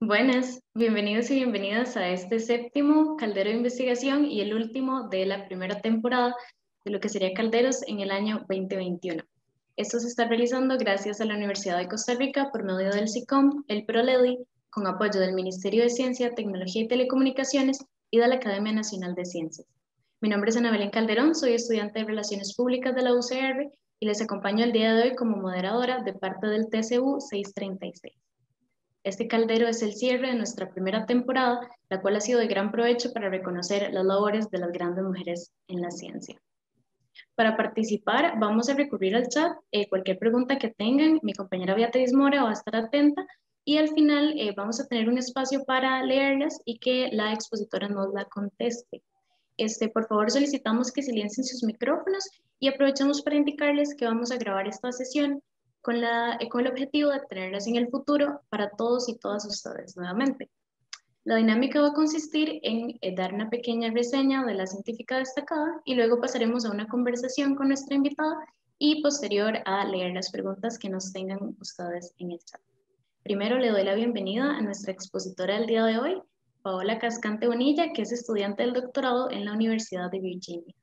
Buenas, bienvenidos y bienvenidas a este séptimo Caldero de Investigación y el último de la primera temporada de lo que sería Calderos en el año 2021. Esto se está realizando gracias a la Universidad de Costa Rica por medio del SICOM, el PROLEDI, con apoyo del Ministerio de Ciencia, Tecnología y Telecomunicaciones y de la Academia Nacional de Ciencias. Mi nombre es Ana Belén Calderón, soy estudiante de Relaciones Públicas de la UCR y les acompaño el día de hoy como moderadora de parte del TCU 636. Este caldero es el cierre de nuestra primera temporada, la cual ha sido de gran provecho para reconocer las labores de las grandes mujeres en la ciencia. Para participar, vamos a recurrir al chat. Cualquier pregunta que tengan, mi compañera Beatriz Mora va a estar atenta y al final vamos a tener un espacio para leerlas y que la expositora nos la conteste. Por favor, solicitamos que silencien sus micrófonos y aprovechamos para indicarles que vamos a grabar esta sesión con el objetivo de tenerlas en el futuro para todos y todas ustedes nuevamente. La dinámica va a consistir en dar una pequeña reseña de la científica destacada y luego pasaremos a una conversación con nuestra invitada y posterior a leer las preguntas que nos tengan ustedes en el chat. Primero le doy la bienvenida a nuestra expositora del día de hoy, Paola Cascante Bonilla, que es estudiante del doctorado en la Universidad de Virginia.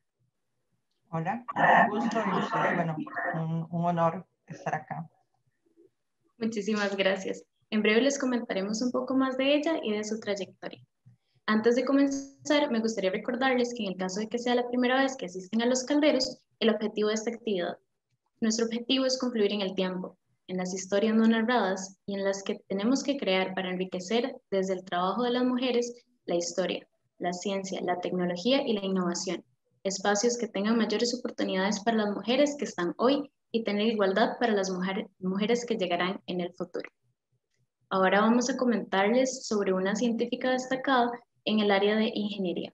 Hola, un gusto y bueno, un honor estar acá. Muchísimas gracias. En breve les comentaremos un poco más de ella y de su trayectoria. Antes de comenzar, me gustaría recordarles que en el caso de que sea la primera vez que asisten a los calderos, el objetivo de esta actividad. Nuestro objetivo es confluir en el tiempo, en las historias no narradas y en las que tenemos que crear para enriquecer desde el trabajo de las mujeres la historia, la ciencia, la tecnología y la innovación. Espacios que tengan mayores oportunidades para las mujeres que están hoy y tener igualdad para las mujeres que llegarán en el futuro. Ahora vamos a comentarles sobre una científica destacada en el área de ingeniería.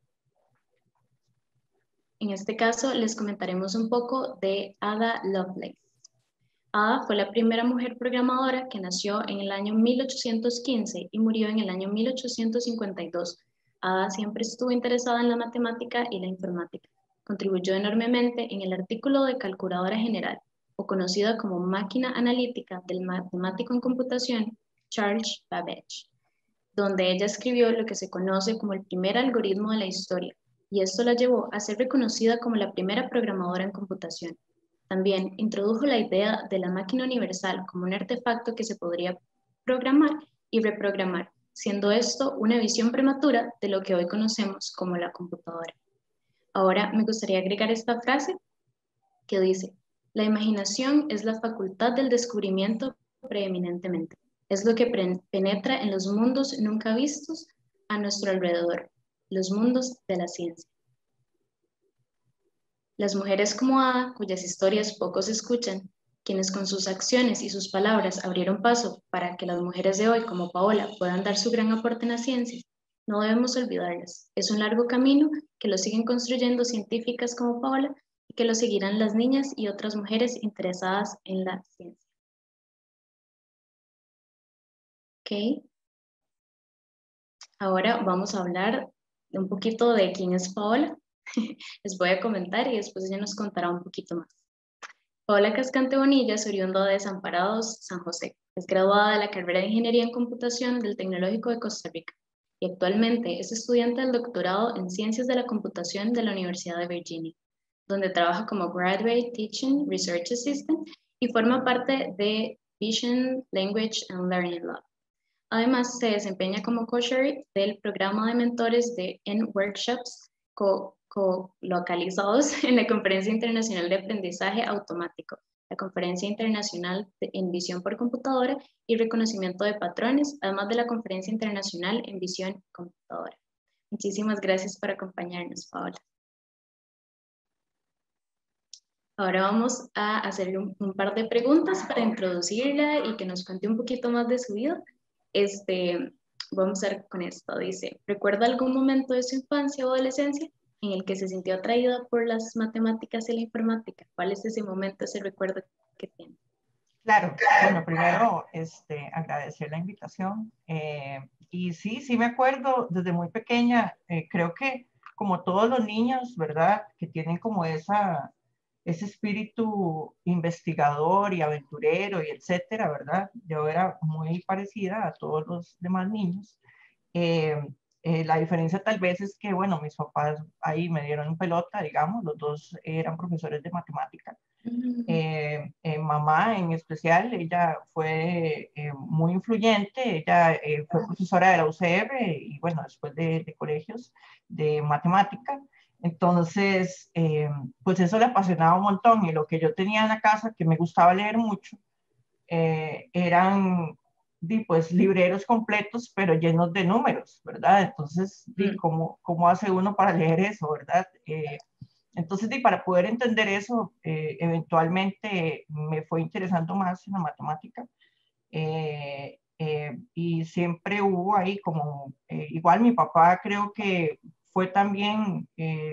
En este caso les comentaremos un poco de Ada Lovelace. Ada fue la primera mujer programadora que nació en el año 1815 y murió en el año 1852. Ada siempre estuvo interesada en la matemática y la informática. Contribuyó enormemente en el artículo de calculadora general, o conocida como máquina analítica del matemático en computación Charles Babbage, donde ella escribió lo que se conoce como el primer algoritmo de la historia, y esto la llevó a ser reconocida como la primera programadora en computación. También introdujo la idea de la máquina universal como un artefacto que se podría programar y reprogramar, siendo esto una visión prematura de lo que hoy conocemos como la computadora. Ahora me gustaría agregar esta frase que dice: la imaginación es la facultad del descubrimiento preeminentemente. Es lo que penetra en los mundos nunca vistos a nuestro alrededor, los mundos de la ciencia. Las mujeres como Ada, cuyas historias pocos escuchan, quienes con sus acciones y sus palabras abrieron paso para que las mujeres de hoy como Paola puedan dar su gran aporte en la ciencia, no debemos olvidarlas. Es un largo camino que lo siguen construyendo científicas como Paola y que lo seguirán las niñas y otras mujeres interesadas en la ciencia. Ok. Ahora vamos a hablar un poquito de quién es Paola. Les voy a comentar y después ella nos contará un poquito más. Paola Cascante Bonilla es oriunda de Desamparados, San José. Es graduada de la carrera de Ingeniería en Computación del Tecnológico de Costa Rica y actualmente es estudiante del doctorado en Ciencias de la Computación de la Universidad de Virginia, donde trabaja como Graduate Teaching Research Assistant y forma parte de Vision Language and Learning Lab. Además, se desempeña como co-chair del programa de mentores en workshops localizados en la Conferencia Internacional de Aprendizaje Automático, la Conferencia Internacional en Visión por Computadora y Reconocimiento de Patrones, además de la Conferencia Internacional en Visión Computadora. Muchísimas gracias por acompañarnos, Paola. Ahora vamos a hacerle un par de preguntas para introducirla y que nos cuente un poquito más de su vida. Vamos a ver con esto. Dice: ¿recuerda algún momento de su infancia o adolescencia en el que se sintió atraída por las matemáticas y la informática? ¿Cuál es ese momento, ese recuerdo que tiene? Claro, bueno, primero agradecer la invitación. Y sí me acuerdo desde muy pequeña, creo que como todos los niños, ¿verdad? Que tienen como ese espíritu investigador y aventurero y etcétera, ¿verdad? Yo era muy parecida a todos los demás niños. Eh, la diferencia tal vez es que, bueno, mis papás ahí me dieron pelota, digamos, los dos eran profesores de matemática. Mamá en especial, ella fue muy influyente, ella fue profesora de la UCR y bueno, después de colegios de matemática. Entonces, pues eso le apasionaba un montón y lo que yo tenía en la casa, que me gustaba leer mucho, eran pues libreros completos, pero llenos de números, ¿verdad? Entonces, ¿cómo hace uno para leer eso, verdad? Entonces, para poder entender eso, eventualmente me fue interesando más en la matemática. Y siempre hubo ahí como, igual mi papá creo que fue también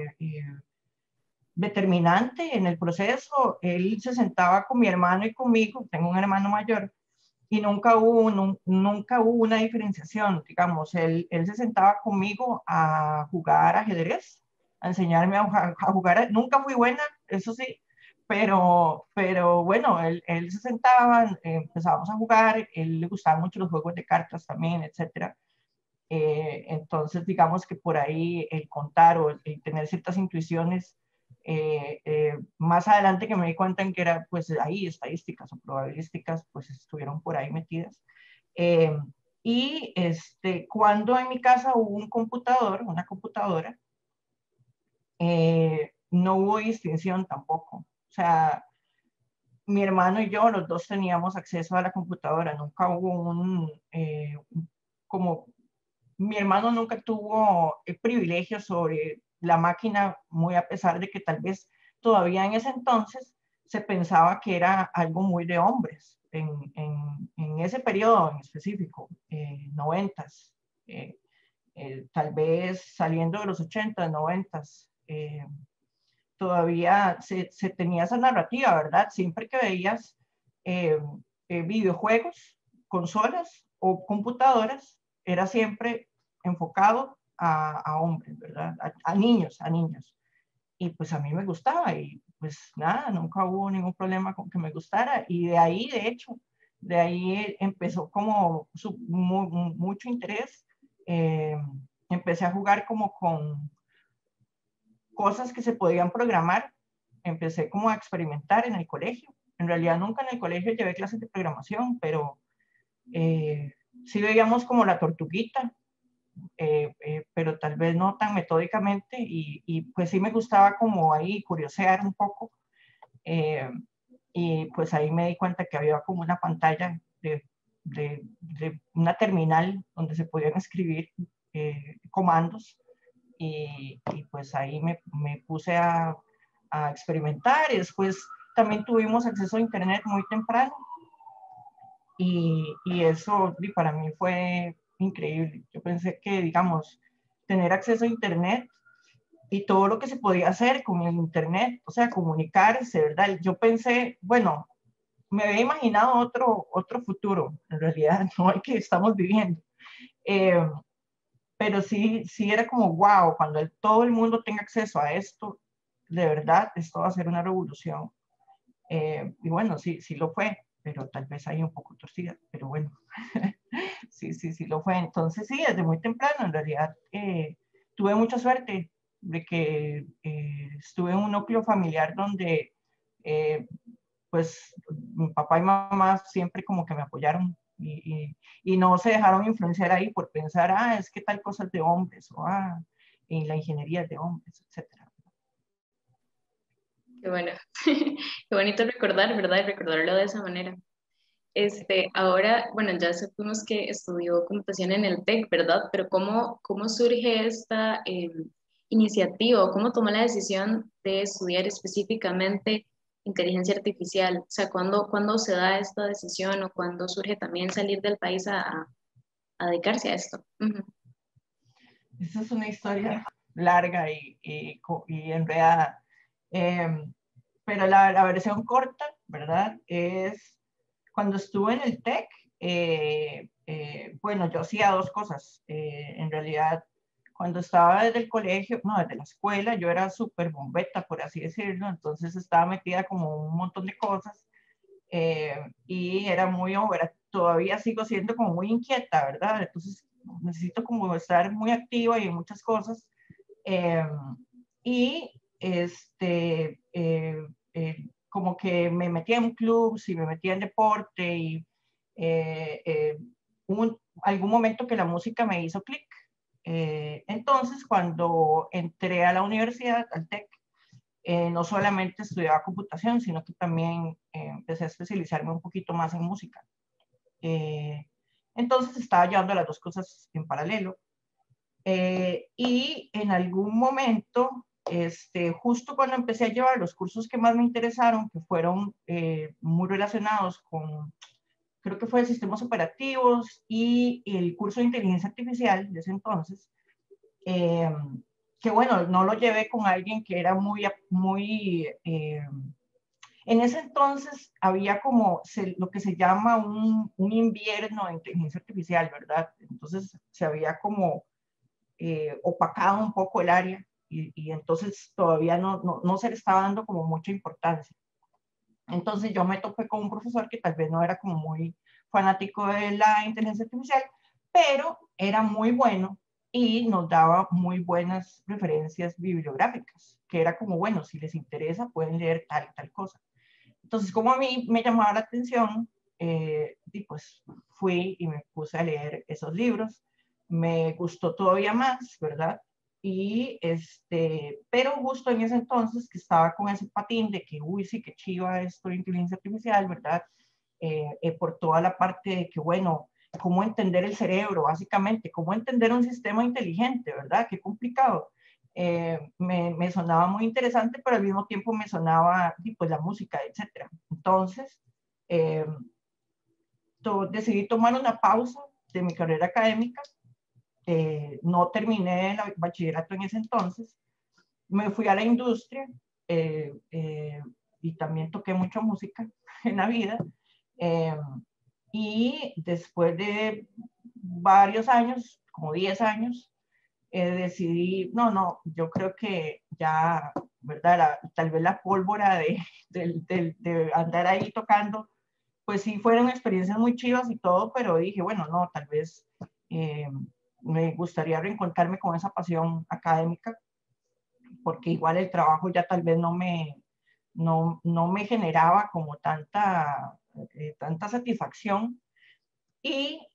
determinante en el proceso. Él se sentaba con mi hermano y conmigo, tengo un hermano mayor, y nunca hubo una diferenciación, digamos, él se sentaba conmigo a jugar ajedrez, a enseñarme a jugar, nunca fui buena, eso sí, pero bueno, él se sentaba, empezábamos a jugar, él le gustaban mucho los juegos de cartas también, etcétera. Entonces, digamos que por ahí el contar o el tener ciertas intuiciones, más adelante que me di cuenta en que era, pues ahí estadísticas o probabilísticas, pues estuvieron por ahí metidas. Eh, cuando en mi casa hubo un computador, una computadora, no hubo distinción tampoco. O sea, mi hermano y yo, los dos teníamos acceso a la computadora, nunca hubo como mi hermano nunca tuvo el privilegio sobre la máquina, muy a pesar de que tal vez todavía en ese entonces se pensaba que era algo muy de hombres, en ese periodo en específico, 90s, tal vez saliendo de los 80s, 90s, todavía se tenía esa narrativa, ¿verdad? Siempre que veías eh, videojuegos, consolas o computadoras, era siempre enfocado a hombres, ¿verdad? A niños, a niños. Y pues a mí me gustaba y pues nada, nunca hubo ningún problema con que me gustara. Y de ahí, de hecho, de ahí empezó como mucho interés. Empecé a jugar como con cosas que se podían programar. Empecé como a experimentar en el colegio. En realidad nunca en el colegio llevé clases de programación, pero sí veíamos como la tortuguita, pero tal vez no tan metódicamente y pues sí me gustaba como ahí curiosear un poco. eh, y pues ahí me di cuenta que había como una pantalla de una terminal donde se podían escribir comandos y pues ahí me puse a experimentar y después también tuvimos acceso a internet muy temprano y eso para mí fue increíble. Yo pensé que, digamos, tener acceso a internet y todo lo que se podía hacer con el internet, o sea, comunicarse, ¿verdad? Yo pensé, bueno, me había imaginado otro futuro, en realidad, no el que estamos viviendo. Eh, pero sí era como, wow, cuando todo el mundo tenga acceso a esto, de verdad, esto va a ser una revolución. Y bueno, sí lo fue, pero tal vez ahí un poco torcida, pero bueno, sí lo fue. Entonces sí, desde muy temprano, en realidad, tuve mucha suerte de que estuve en un núcleo familiar donde, pues, mi papá y mamá siempre como que me apoyaron y no se dejaron influenciar ahí por pensar, es que tal cosa es de hombres, o en la ingeniería es de hombres, etcétera. Qué bueno, qué bonito recordar, ¿verdad? Y recordarlo de esa manera. Ahora, bueno, ya supimos que estudió computación en el TEC, ¿verdad? Pero ¿cómo surge esta iniciativa o cómo tomó la decisión de estudiar específicamente inteligencia artificial? O sea, ¿cuándo se da esta decisión o cuándo surge también salir del país a dedicarse a esto? Esa es una historia larga y enredada. Pero la versión corta, ¿verdad? Es cuando estuve en el TEC, bueno, yo hacía dos cosas. En realidad, Cuando estaba desde el colegio, no, desde la escuela, yo era súper bombeta, por así decirlo, entonces estaba metida como un montón de cosas y era muy todavía sigo siendo como muy inquieta, ¿verdad? Entonces necesito como estar muy activa y en muchas cosas. Eh, y como que me metía en clubs y me metía en deporte y eh, eh, hubo algún momento que la música me hizo clic. Entonces, cuando entré a la universidad, al TEC, no solamente estudiaba computación, sino que también empecé a especializarme un poquito más en música. Eh, entonces, estaba llevando las dos cosas en paralelo. Y en algún momento, justo cuando empecé a llevar los cursos que más me interesaron, que fueron muy relacionados con, creo que fue de sistemas operativos y el curso de inteligencia artificial de ese entonces, eh, que bueno, no lo llevé con alguien que era en ese entonces había como lo que se llama un invierno de inteligencia artificial, ¿verdad? Entonces se había como opacado un poco el área y entonces todavía no se le estaba dando como mucha importancia. Entonces yo me topé con un profesor que tal vez no era como muy fanático de la inteligencia artificial, pero era muy bueno y nos daba muy buenas referencias bibliográficas, que era como, bueno, si les interesa pueden leer tal y tal cosa. Entonces, como a mí me llamaba la atención, y pues fui y me puse a leer esos libros. Me gustó todavía más, ¿verdad? Pero justo en ese entonces que estaba con ese patín de que, uy, sí, qué chiva esto de inteligencia artificial, ¿verdad? Por toda la parte de que, bueno, cómo entender el cerebro, básicamente, cómo entender un sistema inteligente, ¿verdad? Qué complicado. Me sonaba muy interesante, pero al mismo tiempo me sonaba pues, la música, etcétera. Entonces, eh, decidí tomar una pausa de mi carrera académica. No terminé el bachillerato en ese entonces. Me fui a la industria y también toqué mucha música en la vida. Eh, y después de varios años, como 10 años, decidí, yo creo que ya, ¿verdad? Tal vez la pólvora de andar ahí tocando, pues sí fueron experiencias muy chivas y todo, pero dije, bueno, no, tal vez eh, me gustaría reencontrarme con esa pasión académica, porque igual el trabajo ya tal vez no me generaba como tanta satisfacción y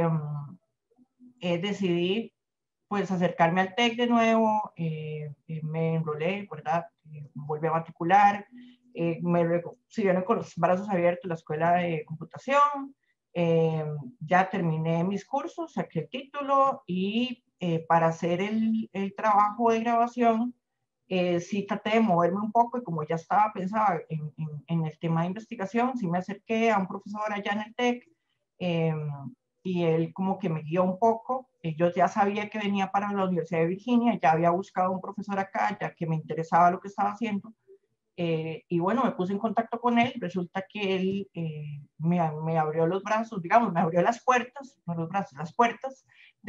decidí pues acercarme al TEC de nuevo, me enrolé, ¿verdad? Volví a matricular, me recibieron con los brazos abiertos la escuela de computación, ya terminé mis cursos, saqué el título y para hacer el trabajo de grabación, sí traté de moverme un poco y como ya estaba pensada en el tema de investigación, sí me acerqué a un profesor allá en el TEC, eh, y él como que me guió un poco. Yo ya sabía que venía para la Universidad de Virginia, ya había buscado un profesor acá, ya que me interesaba lo que estaba haciendo. Y bueno, me puse en contacto con él. Resulta que él me abrió los brazos, digamos, me abrió las puertas, no los brazos, las puertas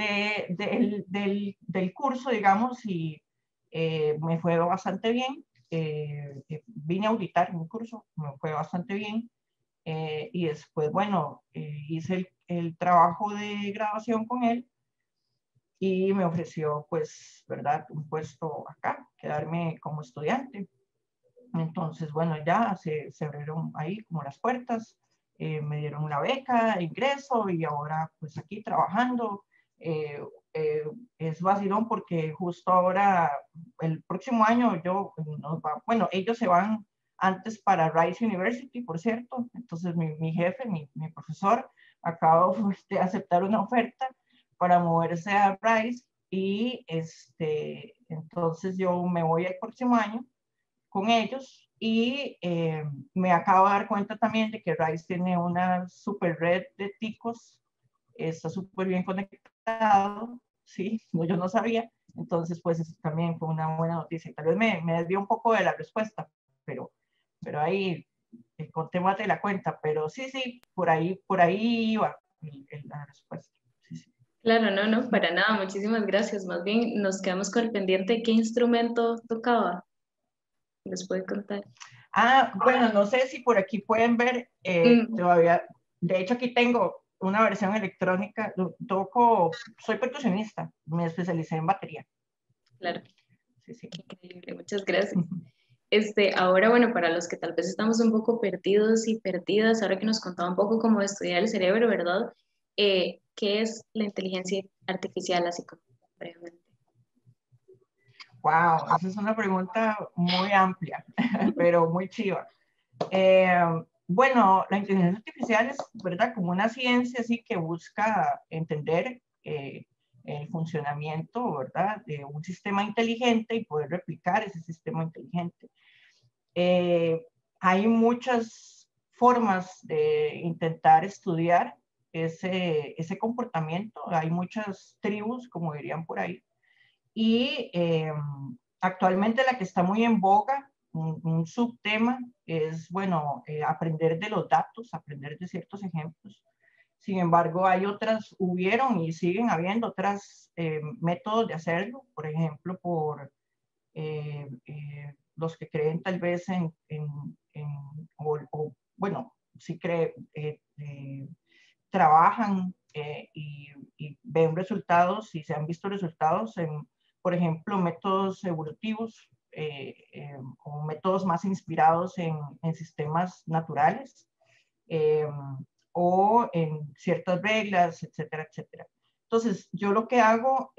del curso, digamos, y me fue bastante bien. Vine a auditar un curso, me fue bastante bien. Y después, bueno, hice el trabajo de grabación con él y me ofreció, pues, ¿verdad? Un puesto acá, quedarme como estudiante. Entonces, bueno, ya se abrieron ahí como las puertas, me dieron la beca, ingreso y ahora pues aquí trabajando. Eh, es vacilón porque justo ahora, el próximo año bueno, ellos se van antes para Rice University, por cierto. Entonces mi jefe, mi profesor, acaba de aceptar una oferta para moverse a Rice y entonces yo me voy el próximo año con ellos y me acabo de dar cuenta también de que Rice tiene una super red de ticos, está súper bien conectado, sí, no, yo no sabía, entonces pues eso también fue una buena noticia. Tal vez me desvió un poco de la respuesta, pero ahí conté más de la cuenta, pero sí, por ahí iba la respuesta. Sí, sí. Claro, no, no, para nada, muchísimas gracias. Más bien nos quedamos con el pendiente de qué instrumento tocaba. ¿Les puede contar? Ah, bueno, no sé si por aquí pueden ver, Mm, todavía, de hecho aquí tengo una versión electrónica, toco, soy percusionista, me especialicé en batería. claro, Sí, sí. qué increíble, muchas gracias. Ahora, bueno, para los que tal vez estamos un poco perdidos y perdidas, ahora que nos contaba un poco cómo estudiar el cerebro, ¿verdad? ¿Qué es la inteligencia artificial, así como brevemente? Wow, esa es una pregunta muy amplia, pero muy chiva. Eh, bueno, la inteligencia artificial es, ¿verdad? Como una ciencia así que busca entender el funcionamiento, ¿verdad? De un sistema inteligente y poder replicar ese sistema inteligente. Eh, Hay muchas formas de intentar estudiar ese comportamiento. Hay muchas tribus, como dirían por ahí. Y actualmente la que está muy en boga, un subtema, es, bueno, aprender de los datos, aprender de ciertos ejemplos. Sin embargo, hay otras, hubieron y siguen habiendo otras métodos de hacerlo, por ejemplo, por los que creen tal vez bueno, sí trabajan y ven resultados y se han visto resultados en, por ejemplo, métodos evolutivos o métodos más inspirados en sistemas naturales eh, o en ciertas reglas, etcétera, etcétera. Entonces, yo lo que hago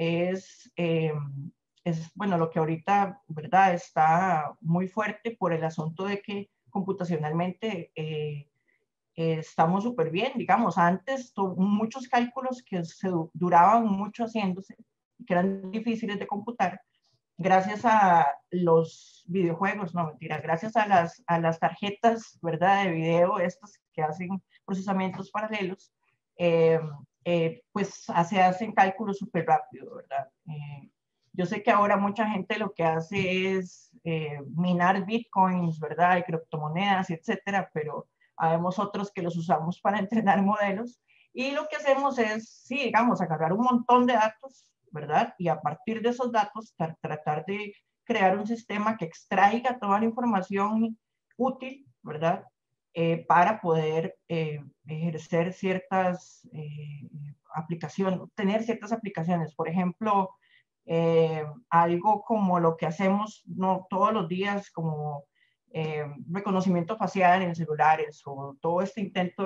es, bueno, lo que ahorita, ¿verdad? Está muy fuerte por el asunto de que computacionalmente estamos súper bien, digamos, antes muchos cálculos que duraban mucho haciéndose, que eran difíciles de computar, gracias a los videojuegos, no mentira, gracias a las tarjetas, ¿verdad? De video, estas que hacen procesamientos paralelos, eh, pues se hacen cálculos súper rápido, ¿verdad? Yo sé que ahora mucha gente lo que hace es minar bitcoins, ¿verdad? Y criptomonedas, etcétera, pero habemos otros que los usamos para entrenar modelos. Y lo que hacemos es, sí, digamos, agarrar un montón de datos, ¿verdad? Y a partir de esos datos tratar de crear un sistema que extraiga toda la información útil, ¿verdad? Para poder ejercer ciertas aplicaciones, tener ciertas aplicaciones. Por ejemplo, algo como lo que hacemos no todos los días, como reconocimiento facial en celulares o todo este intento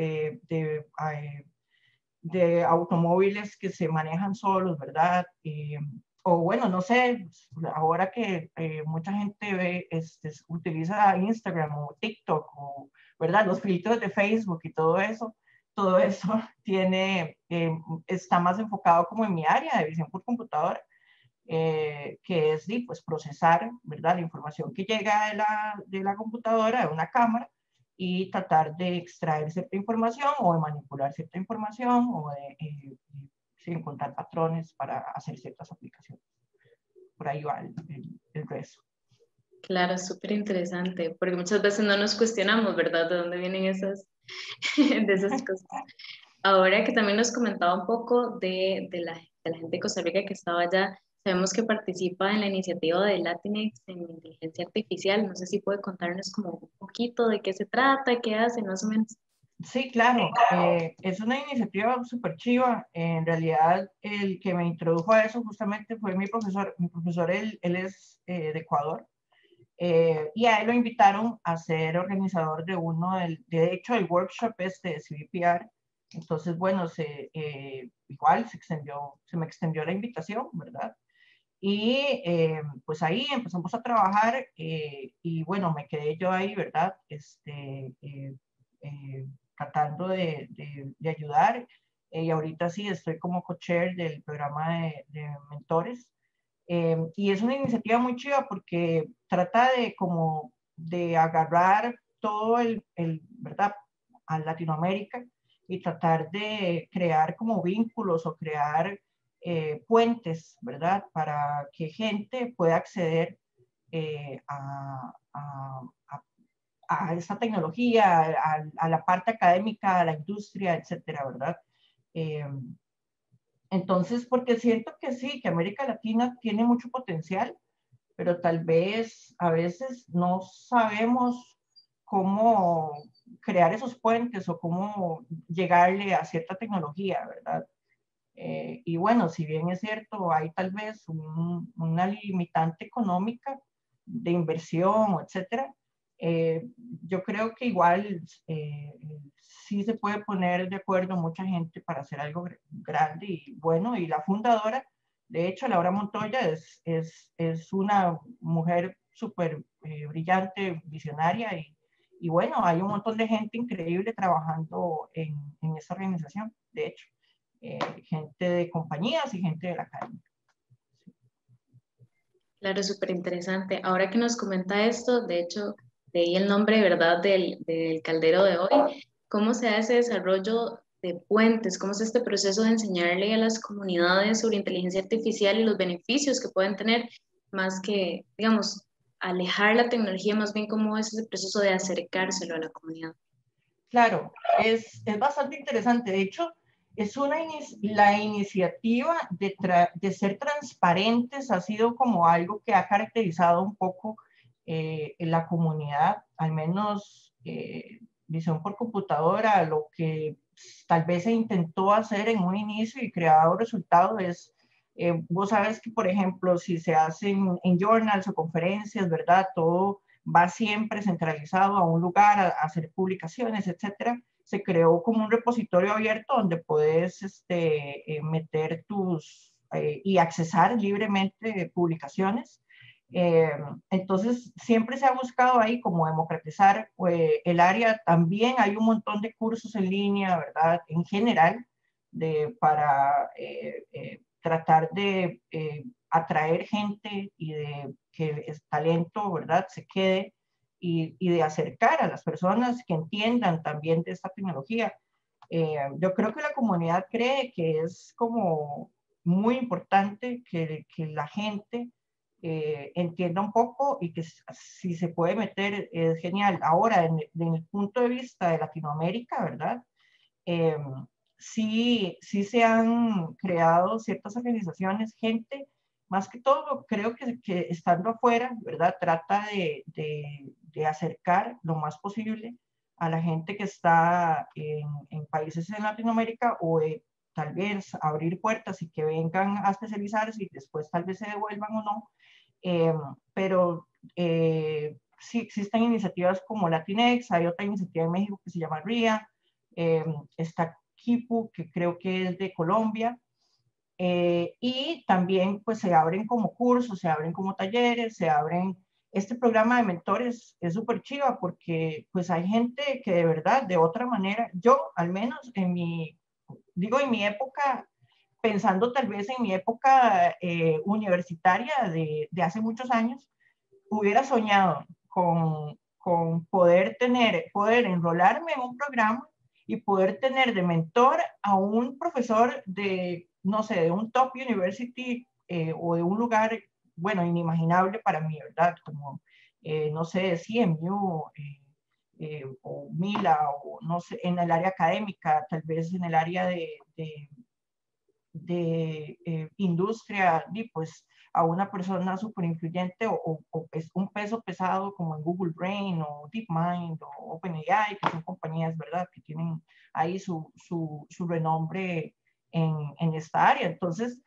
de automóviles que se manejan solos, ¿verdad? O bueno, no sé, ahora que mucha gente utiliza Instagram o TikTok, o, ¿verdad? Los filtros de Facebook y todo eso está más enfocado como en mi área de visión por computadora, que es pues, procesar, ¿verdad? La información que llega de la computadora, de una cámara, y tratar de extraer cierta información o de manipular cierta información o de encontrar patrones para hacer ciertas aplicaciones. Por ahí va el resto. Claro, súper interesante, porque muchas veces no nos cuestionamos, ¿verdad? ¿De dónde vienen de esas cosas? Ahora que también nos comentaba un poco de la gente de Costa Rica que estaba allá, sabemos que participa en la iniciativa de Latinx en inteligencia artificial. No sé si puede contarnos como un poquito de qué se trata, qué hacen más o menos. Sí, claro, es una iniciativa súper chiva. En realidad, el que me introdujo a eso justamente fue mi profesor. Mi profesor, él es de Ecuador. Y a él lo invitaron a ser organizador de hecho, el workshop este de CVPR. Entonces, bueno, igual se me extendió la invitación, ¿verdad? Y pues ahí empezamos a trabajar y bueno, me quedé yo ahí, ¿verdad? Tratando de ayudar. Y ahorita sí estoy como co-chair del programa de mentores. Y es una iniciativa muy chiva porque trata de como de agarrar todo ¿verdad? A Latinoamérica y tratar de crear como vínculos o crear puentes, ¿verdad? Para que gente pueda acceder a esta tecnología, a la parte académica, a la industria, etcétera, ¿verdad? Eh, Entonces, porque siento que sí, que América Latina tiene mucho potencial, pero tal vez a veces no sabemos cómo crear esos puentes o cómo llegarle a cierta tecnología, ¿verdad? Y bueno, si bien es cierto, hay tal vez una limitante económica de inversión, etcétera, eh, yo creo que igual sí se puede poner de acuerdo mucha gente para hacer algo grande y bueno, y la fundadora, de hecho, Laura Montoya es una mujer súper brillante, visionaria y bueno, hay un montón de gente increíble trabajando en esta organización, de hecho gente de compañías y gente de la academia. Claro, súper interesante. Ahora que nos comenta esto, de hecho, leí el nombre, ¿verdad?, del caldero de hoy. ¿Cómo se hace ese desarrollo de puentes? ¿Cómo es este proceso de enseñarle a las comunidades sobre inteligencia artificial y los beneficios que pueden tener, más que, digamos, alejar la tecnología, más bien cómo es ese proceso de acercárselo a la comunidad? Claro, es bastante interesante. De hecho, es la iniciativa de ser transparentes ha sido como algo que ha caracterizado un poco en la comunidad, al menos visión por computadora, lo que tal vez se intentó hacer en un inicio y creado resultados es, vos sabes que, por ejemplo, si se hacen en journals o conferencias, ¿verdad? Todo va siempre centralizado a un lugar, a hacer publicaciones, etcétera. Se creó como un repositorio abierto donde puedes meter y accesar libremente publicaciones. Eh, entonces, siempre se ha buscado ahí como democratizar el área. También hay un montón de cursos en línea, ¿verdad? En general, para tratar de atraer gente y de que el talento, ¿verdad?, se quede y de acercar a las personas que entiendan también de esta tecnología. Yo creo que la comunidad cree que es como muy importante que la gente entienda un poco y que si se puede meter es genial. Ahora, en el punto de vista de Latinoamérica, ¿verdad? Eh, sí se han creado ciertas organizaciones, gente, más que todo, creo que estando afuera, ¿verdad? Trata de acercar lo más posible a la gente que está en países en Latinoamérica o tal vez abrir puertas y que vengan a especializarse y después tal vez se devuelvan o no. Eh, pero sí existen iniciativas como Latinex, hay otra iniciativa en México que se llama RIA, está Kipu, que creo que es de Colombia, y también pues se abren como cursos, se abren como talleres, se abren, este programa de mentores es súper chiva porque pues hay gente que de verdad, de otra manera, yo al menos digo en mi época, pensando tal vez en mi época universitaria de hace muchos años, hubiera soñado con poder enrolarme en un programa y poder tener de mentor a un profesor de, no sé, de un top university o de un lugar, bueno, inimaginable para mí, ¿verdad? Como, no sé, CMU o Mila o no sé, en el área académica, tal vez en el área de industria, y pues a una persona súper influyente o un peso pesado como en Google Brain o DeepMind o OpenAI, que son compañías, ¿verdad?, que tienen ahí su renombre en esta área. Entonces,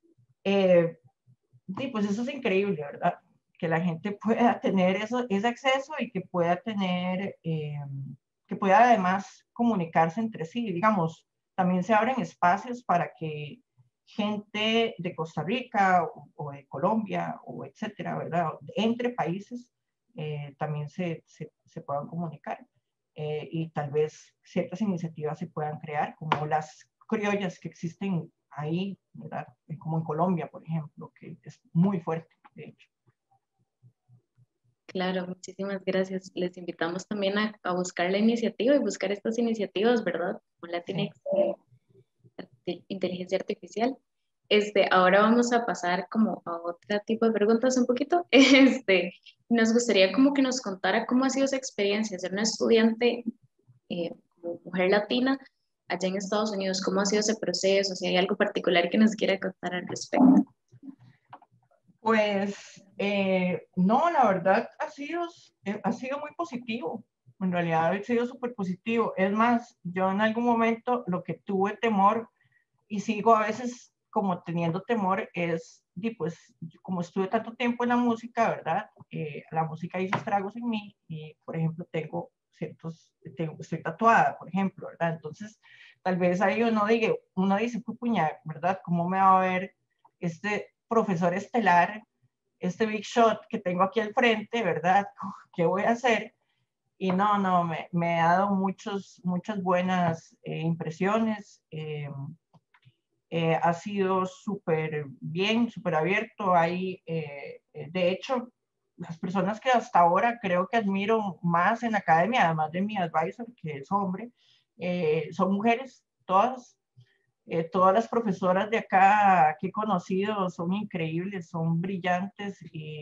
y pues eso es increíble, ¿verdad? Que la gente pueda tener ese acceso y que pueda además comunicarse entre sí. Digamos, también se abren espacios para que gente de Costa Rica o de Colombia o etcétera, ¿verdad? Entre países también se puedan comunicar y tal vez ciertas iniciativas se puedan crear, como las criollas que existen ahí, ¿verdad? Como en Colombia, por ejemplo, que es muy fuerte, de hecho. Claro, muchísimas gracias. Les invitamos también a buscar la iniciativa y buscar estas iniciativas, ¿verdad? Como Sí. Latinx, inteligencia artificial. Ahora vamos a pasar como a otro tipo de preguntas un poquito. Nos gustaría como que nos contara cómo ha sido esa experiencia, ser una estudiante como mujer latina allá en Estados Unidos. ¿Cómo ha sido ese proceso? Si hay algo particular que nos quiera contar al respecto. Pues no, la verdad ha sido muy positivo. En realidad ha sido súper positivo. Es más, yo en algún momento lo que tuve temor y sigo a veces como teniendo temor es, pues, como estuve tanto tiempo en la música, ¿verdad? La música hizo estragos en mí y, por ejemplo, estoy tatuada, por ejemplo, ¿verdad? Entonces, tal vez ahí uno dice, puña, ¿verdad? ¿Cómo me va a ver este profesor estelar, este big shot que tengo aquí al frente, ¿verdad? ¿Qué voy a hacer? Y no, me ha dado muchas buenas impresiones. Ha sido súper bien, súper abierto. De hecho, las personas que hasta ahora creo que admiro más en la academia, además de mi advisor, que es hombre, son mujeres, todas. Todas las profesoras de acá que he conocido son increíbles, son brillantes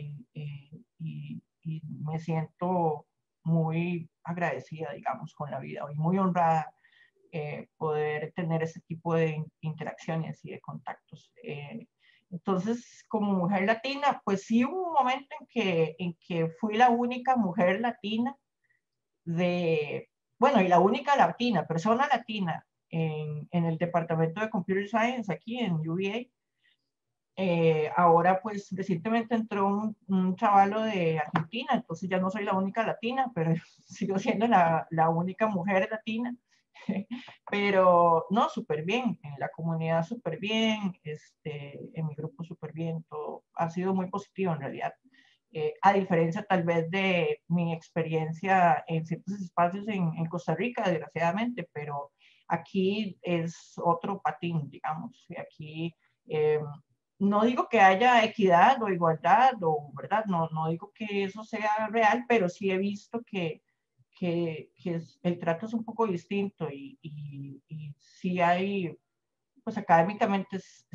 y me siento muy agradecida, digamos, con la vida y muy honrada poder tener ese tipo de interacciones y de contactos. Entonces, como mujer latina, pues sí hubo un momento en que fui la única mujer latina bueno, y la única latina, persona latina en el departamento de Computer Science aquí en UVA. Ahora, pues, recientemente entró un chavalo de Argentina, entonces ya no soy la única latina, pero sigo siendo la única mujer latina. Pero no, súper bien, en la comunidad súper bien, en mi grupo súper bien, todo ha sido muy positivo en realidad. A diferencia tal vez de mi experiencia en ciertos espacios en Costa Rica, desgraciadamente, pero aquí es otro patín, digamos. Y aquí no digo que haya equidad o igualdad, o verdad, no digo que eso sea real, pero sí he visto que el trato es un poco distinto y sí hay, pues académicamente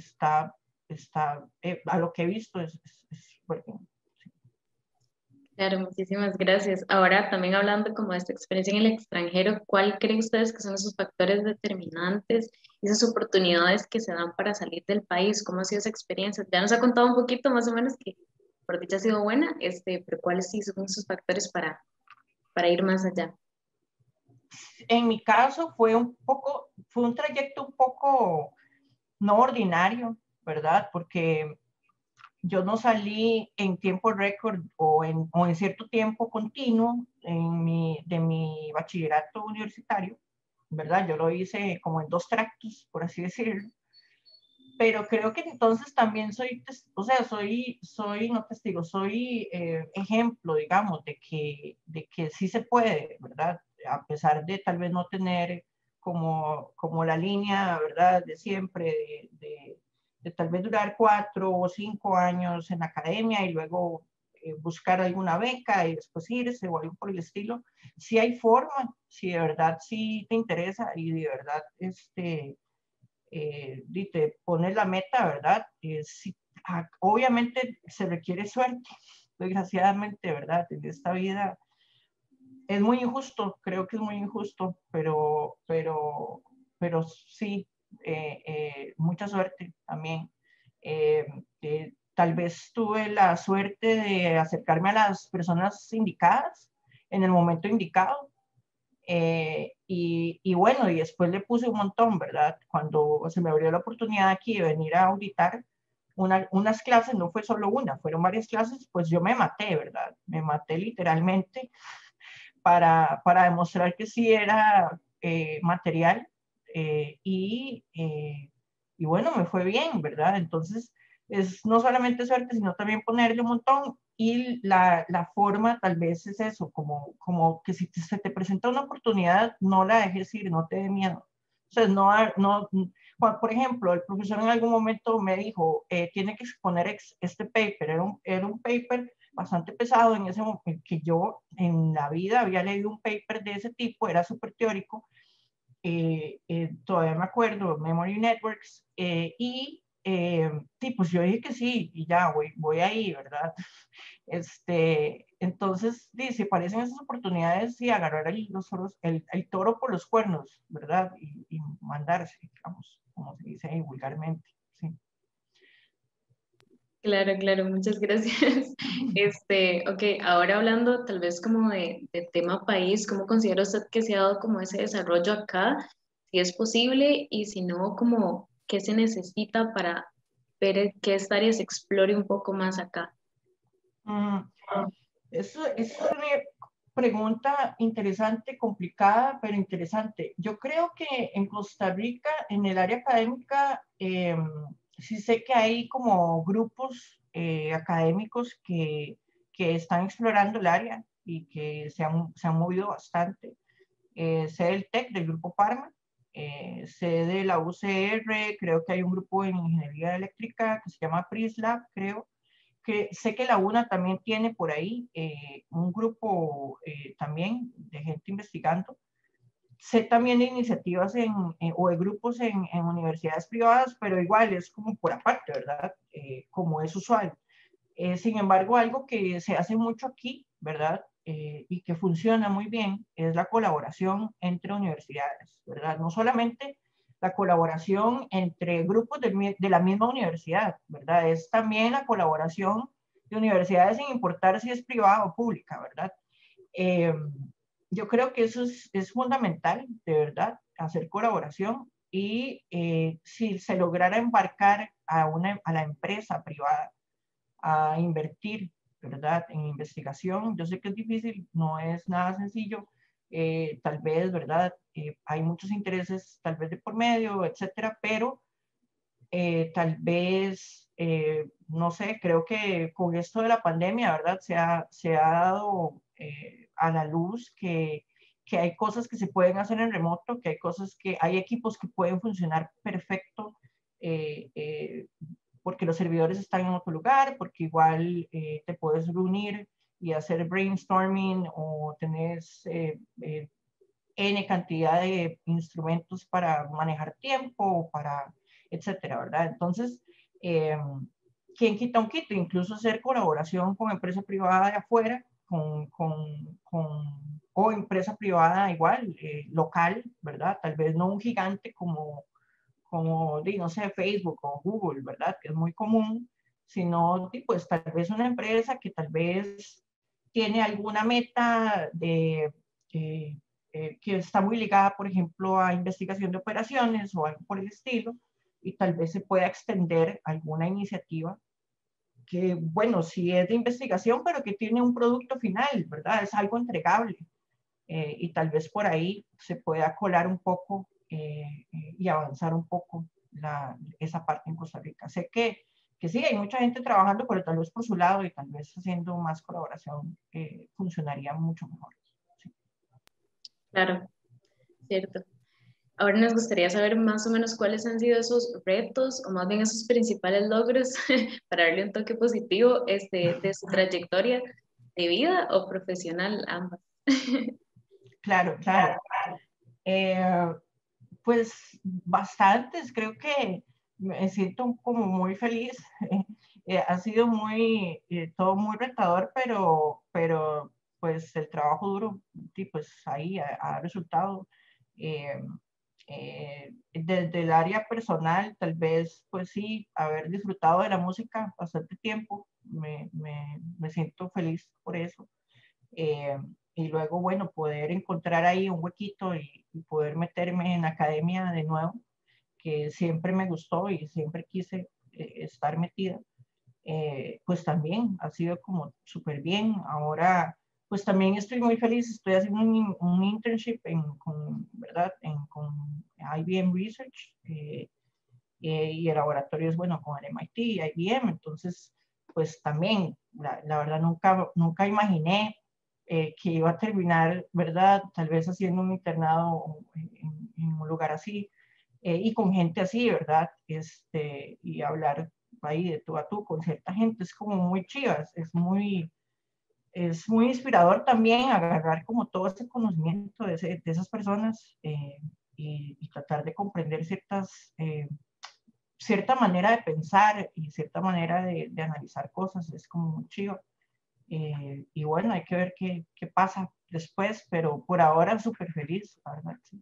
a lo que he visto es bueno. Claro, muchísimas gracias. Ahora también hablando como de esta experiencia en el extranjero, ¿cuál creen ustedes que son esos factores determinantes, esas oportunidades que se dan para salir del país? ¿Cómo ha sido esa experiencia? Ya nos ha contado un poquito más o menos que por dicha ha sido buena, pero ¿cuáles sí son esos factores para ir más allá? En mi caso fue un trayecto un poco no ordinario, ¿verdad? Porque yo no salí en tiempo récord o en cierto tiempo continuo de mi bachillerato universitario, ¿verdad? Yo lo hice como en 2 tractos, por así decirlo. Pero creo que entonces también o sea, no testigo, soy ejemplo, digamos, de que sí se puede, ¿verdad? A pesar de tal vez no tener como la línea, ¿verdad? De siempre, de tal vez durar 4 o 5 años en la academia y luego buscar alguna beca y después irse o algo por el estilo. Sí hay forma, si de verdad sí te interesa y de verdad te pones la meta, ¿verdad? Obviamente se requiere suerte, desgraciadamente, ¿verdad? En esta vida es muy injusto, creo que es muy injusto, pero sí, mucha suerte también. Tal vez tuve la suerte de acercarme a las personas indicadas en el momento indicado. Y bueno, y después le puse un montón, ¿verdad? Cuando se me abrió la oportunidad aquí de venir a auditar unas clases, no fue solo una, fueron varias clases, pues yo me maté, ¿verdad? Me maté literalmente para demostrar que sí era material y bueno, me fue bien, ¿verdad? Entonces, es no solamente suerte, sino también ponerle un montón y la forma tal vez es eso, como que si se te presenta una oportunidad, no la dejes ir, no te dé miedo. O sea, por ejemplo, el profesor en algún momento me dijo, tiene que exponer este paper, era un paper bastante pesado en ese momento, que yo en la vida había leído un paper de ese tipo, era súper teórico, todavía me acuerdo, Memory Networks, y sí, pues yo dije que sí, y ya voy ahí, ¿verdad? Entonces, si aparecen esas oportunidades, sí, agarrar el toro por los cuernos, ¿verdad? Y mandarse, digamos, como se dice ahí vulgarmente, sí. Claro, claro, muchas gracias. Ok, ahora hablando tal vez como de tema país, ¿cómo considera usted que se ha dado como ese desarrollo acá? Si es posible y si no, como qué se necesita para ver qué áreas se explore un poco más acá. Mm, Eso es una pregunta interesante, complicada, pero interesante. Yo creo que en Costa Rica, en el área académica, sí sé que hay como grupos académicos que están explorando el área y que se han movido bastante. Sé del TEC, del grupo Parma, sé de la UCR, creo que hay un grupo en ingeniería eléctrica que se llama PRISLab, creo que sé que la UNA también tiene por ahí un grupo también de gente investigando. Sé también de iniciativas o de grupos en universidades privadas, pero igual es como por aparte, ¿verdad? Como es usual. Sin embargo, algo que se hace mucho aquí, ¿verdad? Y que funciona muy bien es la colaboración entre universidades, ¿verdad? No solamente la colaboración entre grupos de la misma universidad, ¿verdad? Es también la colaboración de universidades sin importar si es privada o pública, ¿verdad? Eh, yo creo que eso es fundamental, de verdad, hacer colaboración y si se lograra embarcar a la empresa privada a invertir, ¿verdad? En investigación. Yo sé que es difícil, no es nada sencillo, tal vez, ¿verdad? Hay muchos intereses, tal vez de por medio, etcétera, pero tal vez, no sé, creo que con esto de la pandemia, ¿verdad? Se ha dado a la luz que hay cosas que se pueden hacer en remoto, que hay cosas que hay equipos que pueden funcionar perfecto eh, eh, porque los servidores están en otro lugar, porque igual te puedes reunir y hacer brainstorming o tenés N cantidad de instrumentos para manejar tiempo, para, etcétera, ¿verdad? Entonces, eh, ¿quién quita un quito? Incluso hacer colaboración con empresa privada de afuera, o empresa privada igual, local, ¿verdad? Tal vez no un gigante como no sé, Facebook o Google, ¿verdad? Que es muy común, sino pues tal vez una empresa que tal vez tiene alguna meta que está muy ligada, por ejemplo, a investigación de operaciones o algo por el estilo, y tal vez se pueda extender alguna iniciativa que, bueno, sí es de investigación, pero que tiene un producto final, ¿verdad? Es algo entregable. Y tal vez por ahí se pueda colar un poco y avanzar un poco esa parte en Costa Rica. Sé que sí, hay mucha gente trabajando, pero tal vez por su lado y tal vez haciendo más colaboración funcionaría mucho mejor. Sí. Claro, cierto. Ahora nos gustaría saber más o menos cuáles han sido esos retos o más bien esos principales logros para darle un toque positivo de su trayectoria de vida o profesional, ambas. Claro, claro. Eh, pues bastantes, creo que me siento como muy feliz. Ha sido todo muy retador, pero pues el trabajo duro, y pues ahí ha resultado. Eh, desde el área personal, tal vez, pues sí, haber disfrutado de la música bastante tiempo, me siento feliz por eso. Eh, y luego, bueno, poder encontrar ahí un huequito y poder meterme en academia de nuevo, que siempre me gustó y siempre quise estar metida, pues también ha sido como súper bien. Ahora, pues también estoy muy feliz, estoy haciendo un internship ¿verdad? Con IBM Research y el laboratorio es, bueno, con el MIT y IBM, entonces, pues también, la verdad, nunca imaginé que iba a terminar, ¿verdad? Tal vez haciendo un internado en un lugar así y con gente así, ¿verdad? Y hablar ahí de tú a tú con cierta gente es como muy chivas, es muy inspirador también agarrar como todo ese conocimiento de esas personas y tratar de comprender ciertas cierta manera de pensar y cierta manera de analizar cosas, es como muy chido. Y bueno, hay que ver qué pasa después, pero por ahora súper feliz, la verdad. Sí.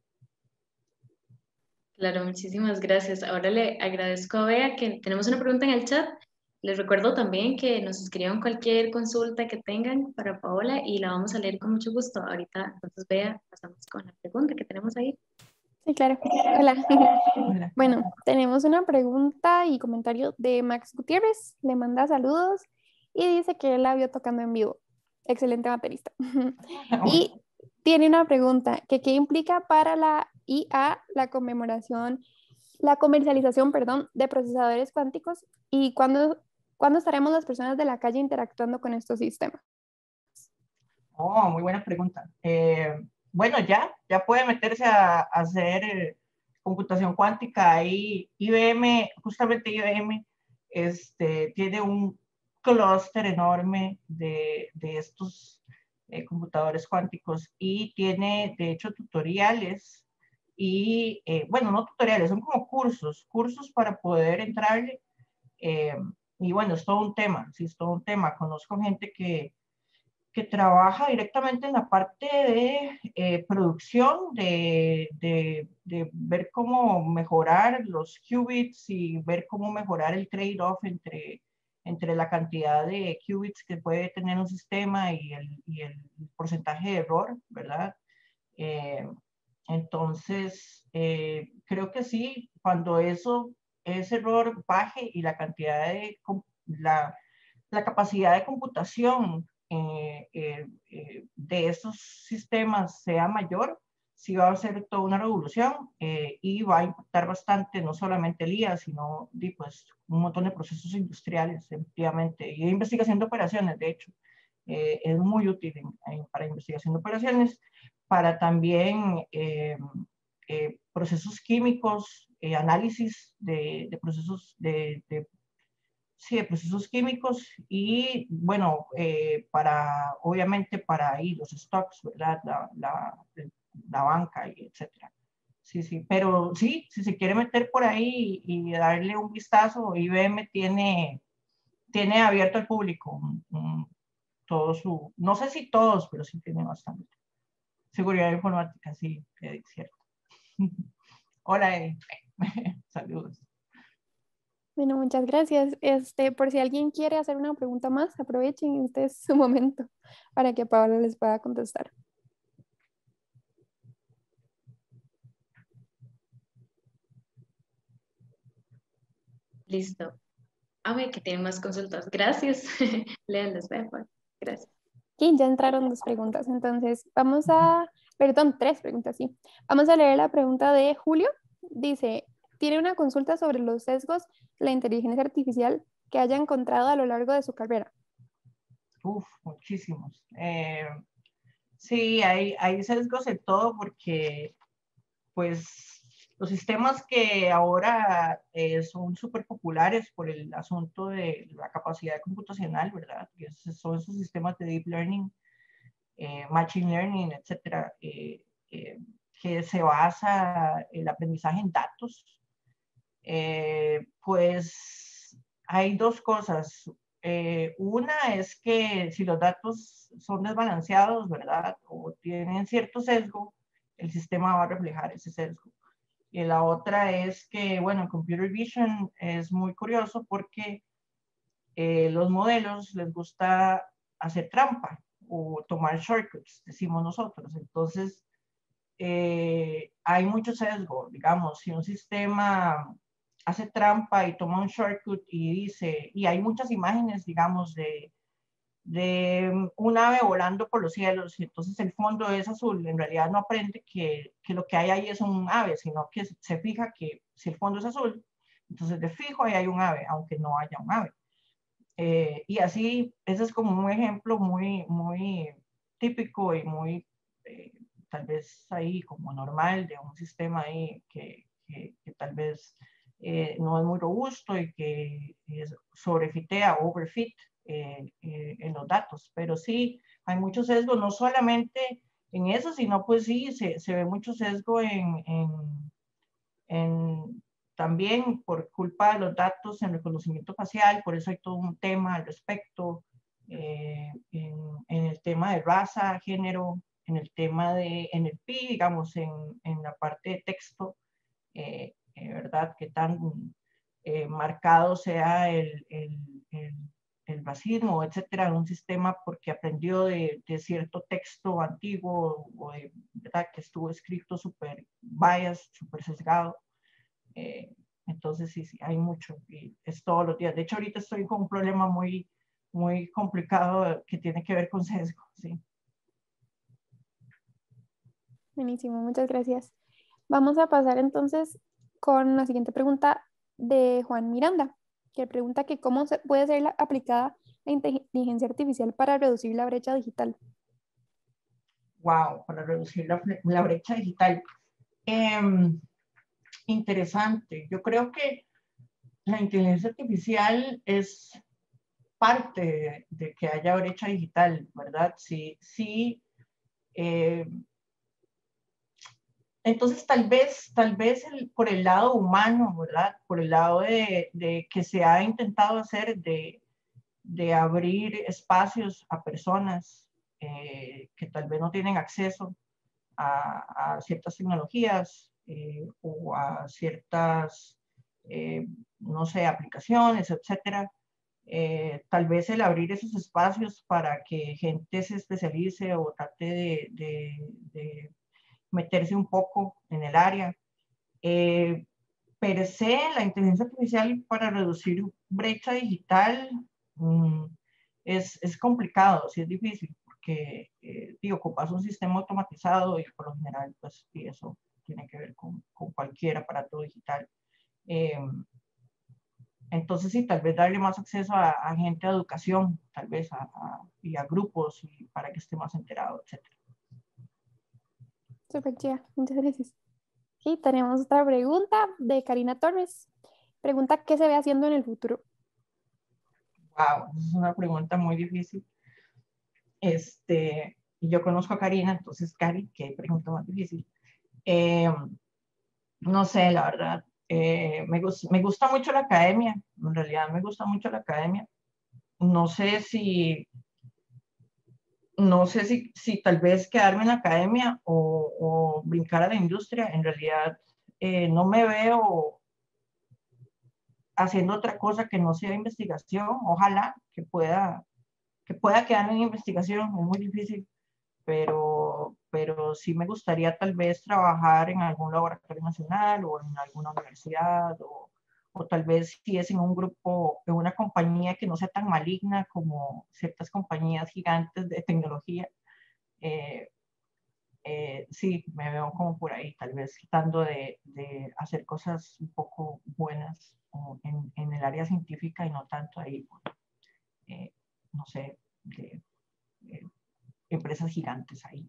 Claro, muchísimas gracias. Ahora le agradezco a Bea que tenemos una pregunta en el chat. Les recuerdo también que nos escriban cualquier consulta que tengan para Paola y la vamos a leer con mucho gusto. Ahorita, entonces, Bea, pasamos con la pregunta que tenemos ahí. Sí, claro. Hola. Mira. Bueno, tenemos una pregunta y comentario de Max Gutiérrez. Le manda saludos y dice que él la vio tocando en vivo. Excelente baterista. Y tiene una pregunta que qué implica para la IA la comercialización, perdón, de procesadores cuánticos y cuándo estaremos las personas de la calle interactuando con estos sistemas. Oh, muy buena pregunta. Bueno, ya puede meterse a hacer computación cuántica. Ahí IBM, justamente IBM, tiene un clúster enorme de estos computadores cuánticos y tiene, de hecho, tutoriales y, bueno, no tutoriales, son como cursos para poder entrarle. eh, y bueno, es todo un tema, sí, es todo un tema. Conozco gente que trabaja directamente en la parte de producción, de ver cómo mejorar los qubits y ver cómo mejorar el trade-off entre la cantidad de qubits que puede tener un sistema y el porcentaje de error, ¿verdad? Eh, entonces, creo que sí, cuando ese error baje y la cantidad la capacidad de computación de estos sistemas sea mayor, sí va a ser toda una revolución y va a impactar bastante no solamente el IA, sino pues, un montón de procesos industriales, efectivamente, y de investigación de operaciones, de hecho. Es muy útil para investigación de operaciones, para también procesos químicos, análisis de procesos sí, de procesos químicos y, bueno, obviamente para ahí los stocks, ¿verdad? La banca, y etcétera. Sí, sí, pero sí, si se quiere meter por ahí y darle un vistazo, IBM tiene abierto al público todo no sé si todos, pero sí tiene bastante. Seguridad informática, sí, es cierto. Hola, Eddie. Saludos. Bueno, muchas gracias. Por si alguien quiere hacer una pregunta más, aprovechen, este es su momento para que Paola les pueda contestar. Listo. A ver, que tienen más consultas. Gracias. Léanlas, Bea. Gracias. Y ya entraron dos preguntas, entonces perdón, tres preguntas, sí. Vamos a leer la pregunta de Julio. Dice, tiene una consulta sobre los sesgos de la inteligencia artificial que haya encontrado a lo largo de su carrera. Uf, muchísimos. Sí, hay sesgos en todo porque, pues, los sistemas que ahora son súper populares por el asunto de la capacidad computacional, ¿verdad? Que son esos sistemas de deep learning, machine learning, etcétera, que se basa el aprendizaje en datos. Pues hay dos cosas. Una es que si los datos son desbalanceados, ¿verdad? O tienen cierto sesgo, el sistema va a reflejar ese sesgo. Y la otra es que, bueno, Computer Vision es muy curioso porque los modelos les gusta hacer trampa o tomar shortcuts, decimos nosotros. Entonces, hay mucho sesgo, digamos, si un sistema hace trampa y toma un shortcut y dice, y hay muchas imágenes, digamos, de un ave volando por los cielos, y entonces el fondo es azul, en realidad no aprende que lo que hay ahí es un ave, sino que se fija que si el fondo es azul, entonces de fijo ahí hay un ave, aunque no haya un ave. Y así, ese es como un ejemplo muy típico y muy, tal vez ahí como normal de un sistema ahí que tal vez no es muy robusto y que sobrefitea, overfit en los datos. Pero sí, hay mucho sesgo, no solamente en eso, sino pues sí, se ve mucho sesgo en también por culpa de los datos en reconocimiento facial, por eso hay todo un tema al respecto, en el tema de raza, género, en el tema de NLP, digamos, en la parte de texto, ¿verdad? Que tan marcado sea el racismo, etcétera, en un sistema porque aprendió de cierto texto antiguo o ¿verdad? Que estuvo escrito súper bias, súper sesgado. Entonces sí, sí, hay mucho y es todos los días. De hecho, ahorita estoy con un problema muy, muy complicado que tiene que ver con sesgo, sí. Buenísimo, muchas gracias. Vamos a pasar entonces con la siguiente pregunta de Juan Miranda, que pregunta que cómo puede ser aplicada la inteligencia artificial para reducir la brecha digital. Wow, para reducir la brecha digital. Interesante. Yo creo que la inteligencia artificial es parte de que haya brecha digital, ¿verdad? Sí, sí. Entonces, tal vez por el lado humano, ¿verdad? Por el lado de que se ha intentado hacer de abrir espacios a personas que tal vez no tienen acceso a ciertas tecnologías o a ciertas, no sé, aplicaciones, etcétera. Tal vez el abrir esos espacios para que gente se especialice o trate de meterse un poco en el área. Per se, la inteligencia artificial para reducir brecha digital es complicado, sí es difícil, porque ocupas un sistema automatizado y por lo general, pues, y eso tiene que ver con cualquier aparato digital. Entonces, sí, tal vez darle más acceso a gente a educación, tal vez y a grupos y para que esté más enterado, etc. Súper chida, muchas gracias. Y tenemos otra pregunta de Karina Torres. Pregunta, ¿qué se ve haciendo en el futuro? Wow, es una pregunta muy difícil. Yo conozco a Karina, entonces, Cari, qué pregunta más difícil. No sé, la verdad. Me gusta mucho la academia, en realidad me gusta mucho la academia. No sé si, si tal vez quedarme en la academia o brincar a la industria. En realidad, no me veo haciendo otra cosa que no sea investigación. Ojalá que pueda quedarme en investigación, es muy difícil, pero sí me gustaría tal vez trabajar en algún laboratorio nacional o en alguna universidad o tal vez si es en un grupo, en una compañía que no sea tan maligna como ciertas compañías gigantes de tecnología. Sí, me veo como por ahí, tal vez tratando de hacer cosas un poco buenas en el área científica y no tanto ahí, no sé, de empresas gigantes ahí.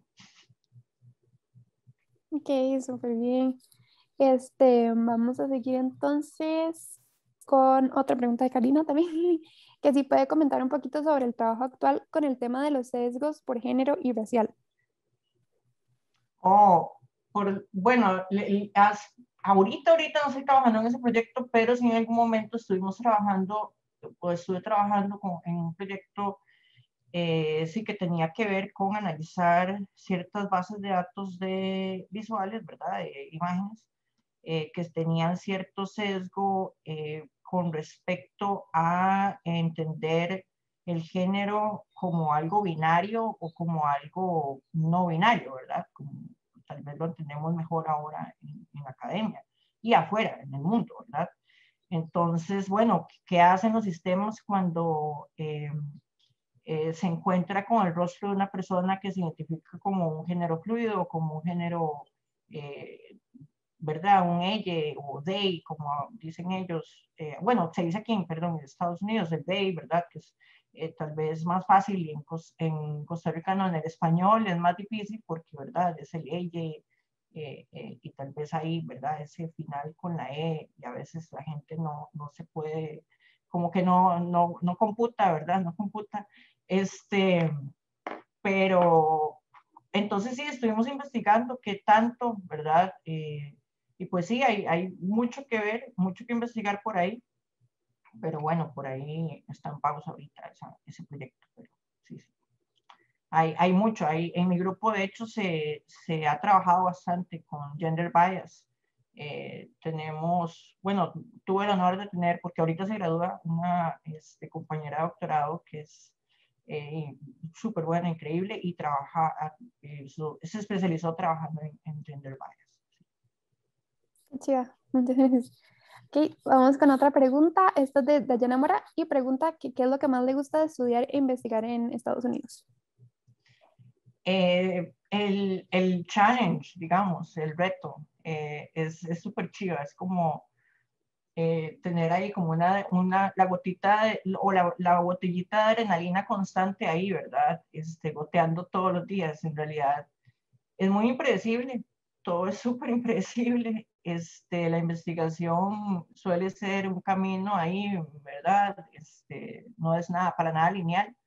Ok, súper bien. Vamos a seguir entonces con otra pregunta de Karina también, que si puede comentar un poquito sobre el trabajo actual con el tema de los sesgos por género y racial. Bueno, ahorita no estoy trabajando en ese proyecto, pero sí en algún momento estuvimos trabajando, pues estuve trabajando en un proyecto sí que tenía que ver con analizar ciertas bases de datos visuales, ¿verdad? De imágenes, que tenían cierto sesgo con respecto a entender el género como algo binario o como algo no binario, ¿verdad? Como tal vez lo entendemos mejor ahora en la academia y afuera, en el mundo, ¿verdad? Entonces, bueno, ¿qué hacen los sistemas cuando se encuentra con el rostro de una persona que se identifica como un género fluido o como un género, ¿verdad? Un ella o they, como dicen ellos. Bueno, se dice aquí, perdón, en Estados Unidos, el they, ¿verdad? Que es tal vez más fácil y en Costa Rica no, en el español es más difícil porque, ¿verdad? Es el ella. Y tal vez ahí, ¿verdad? Ese final con la E, y a veces la gente no se puede, como que no computa, ¿verdad? No computa. Pero entonces sí, estuvimos investigando qué tanto, ¿verdad? Y pues sí, hay mucho que ver, mucho que investigar por ahí, pero bueno, por ahí está en pausa ahorita ese proyecto, pero sí, sí. Hay mucho, en mi grupo de hecho se ha trabajado bastante con gender bias. Tenemos, bueno, tuve el honor de tener, porque ahorita se gradúa una compañera de doctorado que es súper buena, increíble, y se especializó trabajando en gender bias. Qué chiva. Ok, vamos con otra pregunta. Esta es de Dayana Mora y pregunta qué es lo que más le gusta de estudiar e investigar en Estados Unidos. El challenge, digamos, el reto, es súper chido, es como tener ahí como la gotita o la botellita de adrenalina constante ahí, ¿verdad? Goteando todos los días, en realidad es muy impredecible, todo es súper impredecible, la investigación suele ser un camino ahí, ¿verdad? No es nada, para nada lineal.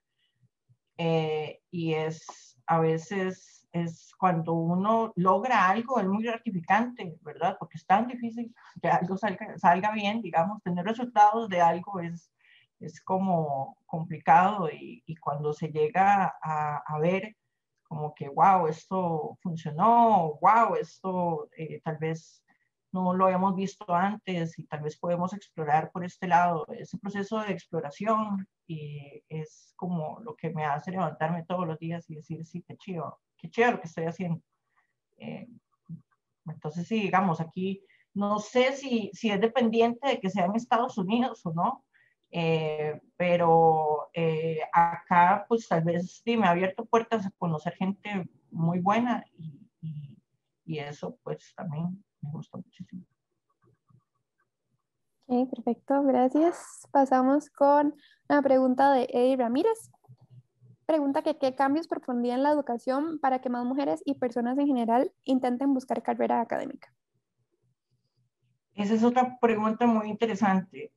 Y a veces es cuando uno logra algo, es muy gratificante, ¿verdad? Porque es tan difícil que algo salga bien, digamos, tener resultados de algo es como complicado y cuando se llega a ver como que, wow, esto funcionó, wow, esto tal vez no lo habíamos visto antes y tal vez podemos explorar por este lado. Ese proceso de exploración y es como lo que me hace levantarme todos los días y decir, sí, qué chido lo que estoy haciendo. Entonces, sí, digamos, aquí no sé si es dependiente de que sea en Estados Unidos o no, pero acá pues tal vez sí, me ha abierto puertas a conocer gente muy buena y eso pues también me gusta muchísimo. Ok, perfecto, gracias. Pasamos con una pregunta de Eddie Ramírez. Pregunta que qué cambios propondría en la educación para que más mujeres y personas en general intenten buscar carrera académica. Esa es otra pregunta muy interesante.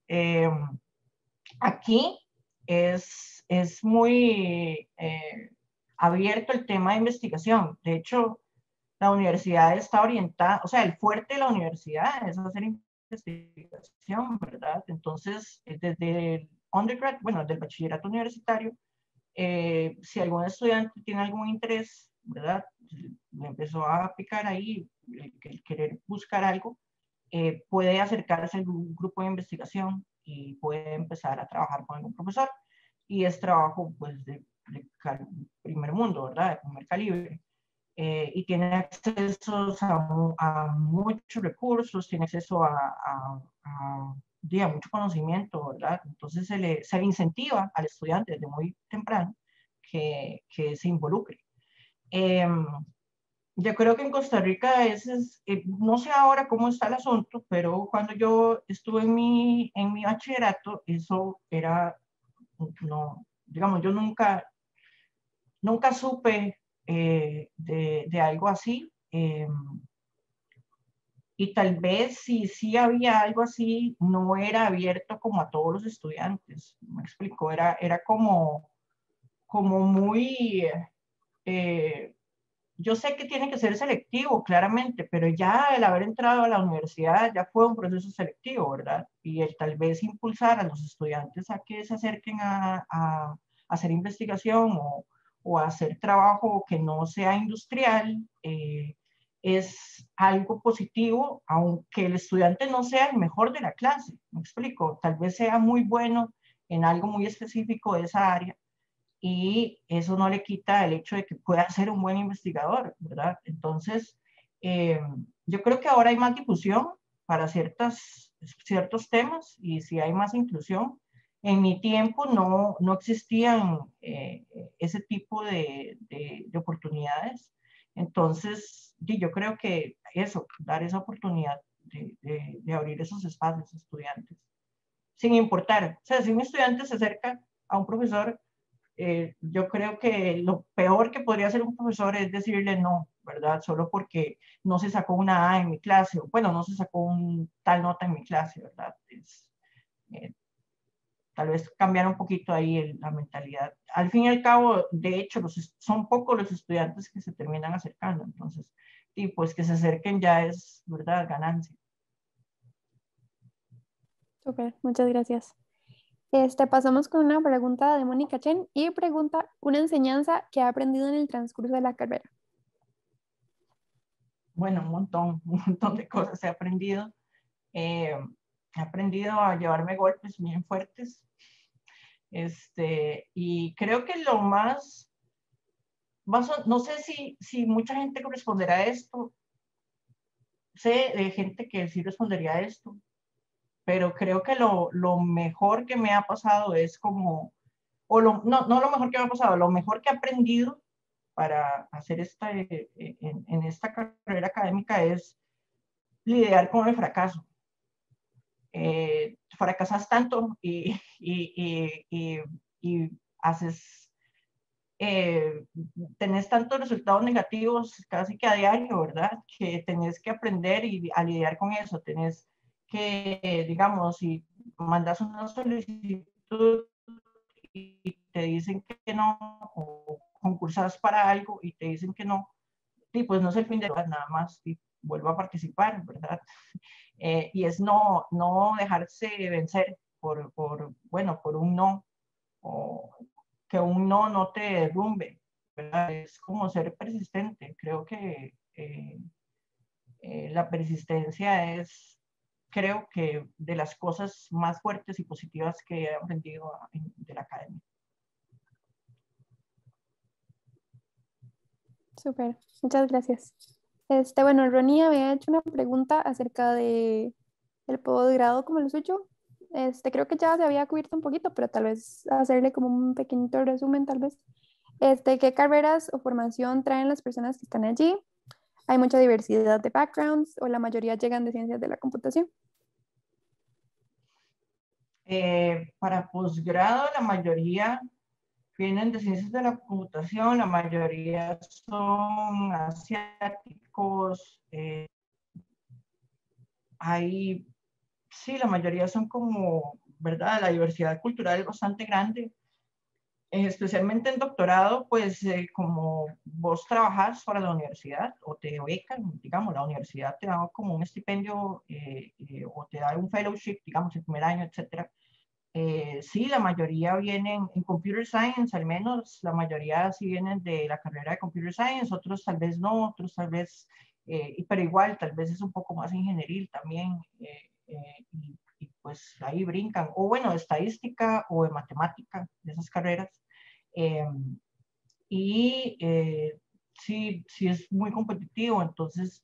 Aquí es muy abierto el tema de investigación. De hecho, la universidad está orientada, o sea, el fuerte de la universidad es hacer investigación, ¿verdad? Entonces, desde el undergrad, bueno, del bachillerato universitario, si algún estudiante tiene algún interés, ¿verdad? Le empezó a picar ahí, el querer buscar algo, puede acercarse a algún grupo de investigación y puede empezar a trabajar con algún profesor. Y es trabajo, pues, de primer mundo, ¿verdad? De primer calibre. Y tiene acceso a muchos recursos, tiene acceso a mucho conocimiento, ¿verdad? Entonces se le incentiva al estudiante desde muy temprano que se involucre. Yo creo que en Costa Rica no sé ahora cómo está el asunto, pero cuando yo estuve en mi bachillerato, eso era, no, digamos, yo nunca supe de algo así. Y tal vez si sí había algo así, no era abierto como a todos los estudiantes. Me explico, era como muy... yo sé que tiene que ser selectivo, claramente, pero ya el haber entrado a la universidad ya fue un proceso selectivo, ¿verdad? Y el tal vez impulsar a los estudiantes a que se acerquen a hacer investigación o a hacer trabajo que no sea industrial, es algo positivo, aunque el estudiante no sea el mejor de la clase, me explico, tal vez sea muy bueno en algo muy específico de esa área, y eso no le quita el hecho de que pueda ser un buen investigador, ¿verdad? Entonces, yo creo que ahora hay más difusión para ciertos temas y si hay más inclusión. En mi tiempo no existían ese tipo de oportunidades. Entonces, yo creo que dar esa oportunidad de abrir esos espacios a estudiantes, sin importar. O sea, si un estudiante se acerca a un profesor, yo creo que lo peor que podría hacer un profesor es decirle no, ¿verdad? Solo porque no se sacó una A en mi clase, o bueno, no se sacó tal nota en mi clase, ¿verdad? Eh, Tal vez cambiar un poquito ahí la mentalidad. Al fin y al cabo, de hecho, son pocos los estudiantes que se terminan acercando, entonces y pues que se acerquen ya es, ¿verdad?, ganancia. Súper, muchas gracias. Pasamos con una pregunta de Mónica Chen y pregunta una enseñanza que ha aprendido en el transcurso de la carrera. Bueno, un montón de cosas he aprendido. He aprendido a llevarme golpes bien fuertes. Y creo que lo más no sé si mucha gente corresponderá a esto. Sé de gente que sí respondería a esto, pero creo que lo mejor que me ha pasado es como, no lo mejor que me ha pasado, lo mejor que he aprendido para hacer en esta carrera académica es lidiar con el fracaso. Fracasas tanto y haces, tenés tantos resultados negativos casi que a diario, ¿verdad? Que tenés que aprender a lidiar con eso. Tenés que, digamos, si mandas una solicitud y te dicen que no, o concursas para algo y te dicen que no, y pues no es el fin de nada más, y vuelvo a participar, ¿verdad? Y es no dejarse vencer por un no, o que un no te derrumbe, ¿verdad? Es como ser persistente. Creo que la persistencia es, creo que, de las cosas más fuertes y positivas que he aprendido de la academia. Súper, muchas gracias. Bueno, Ronnie había hecho una pregunta acerca de el posgrado como el suyo. Creo que ya se había cubierto un poquito, pero tal vez hacerle como un pequeñito resumen, tal vez. ¿Qué carreras o formación traen las personas que están allí? ¿Hay mucha diversidad de backgrounds o la mayoría llegan de ciencias de la computación? Para posgrado, la mayoría vienen de ciencias de la computación, la mayoría son asiáticos, sí, la mayoría son como, ¿verdad? La diversidad cultural es bastante grande, especialmente en doctorado, pues como vos trabajás para la universidad o te becan, digamos, la universidad te da como un estipendio o te da un fellowship, digamos, el primer año, etcétera. Sí, la mayoría vienen en Computer Science, al menos la mayoría sí vienen de la carrera de Computer Science, otros tal vez no, otros tal vez, pero igual, tal vez es un poco más ingenieril también, y pues ahí brincan, o bueno, de estadística o de matemática, de esas carreras. Eh, sí, sí es muy competitivo, entonces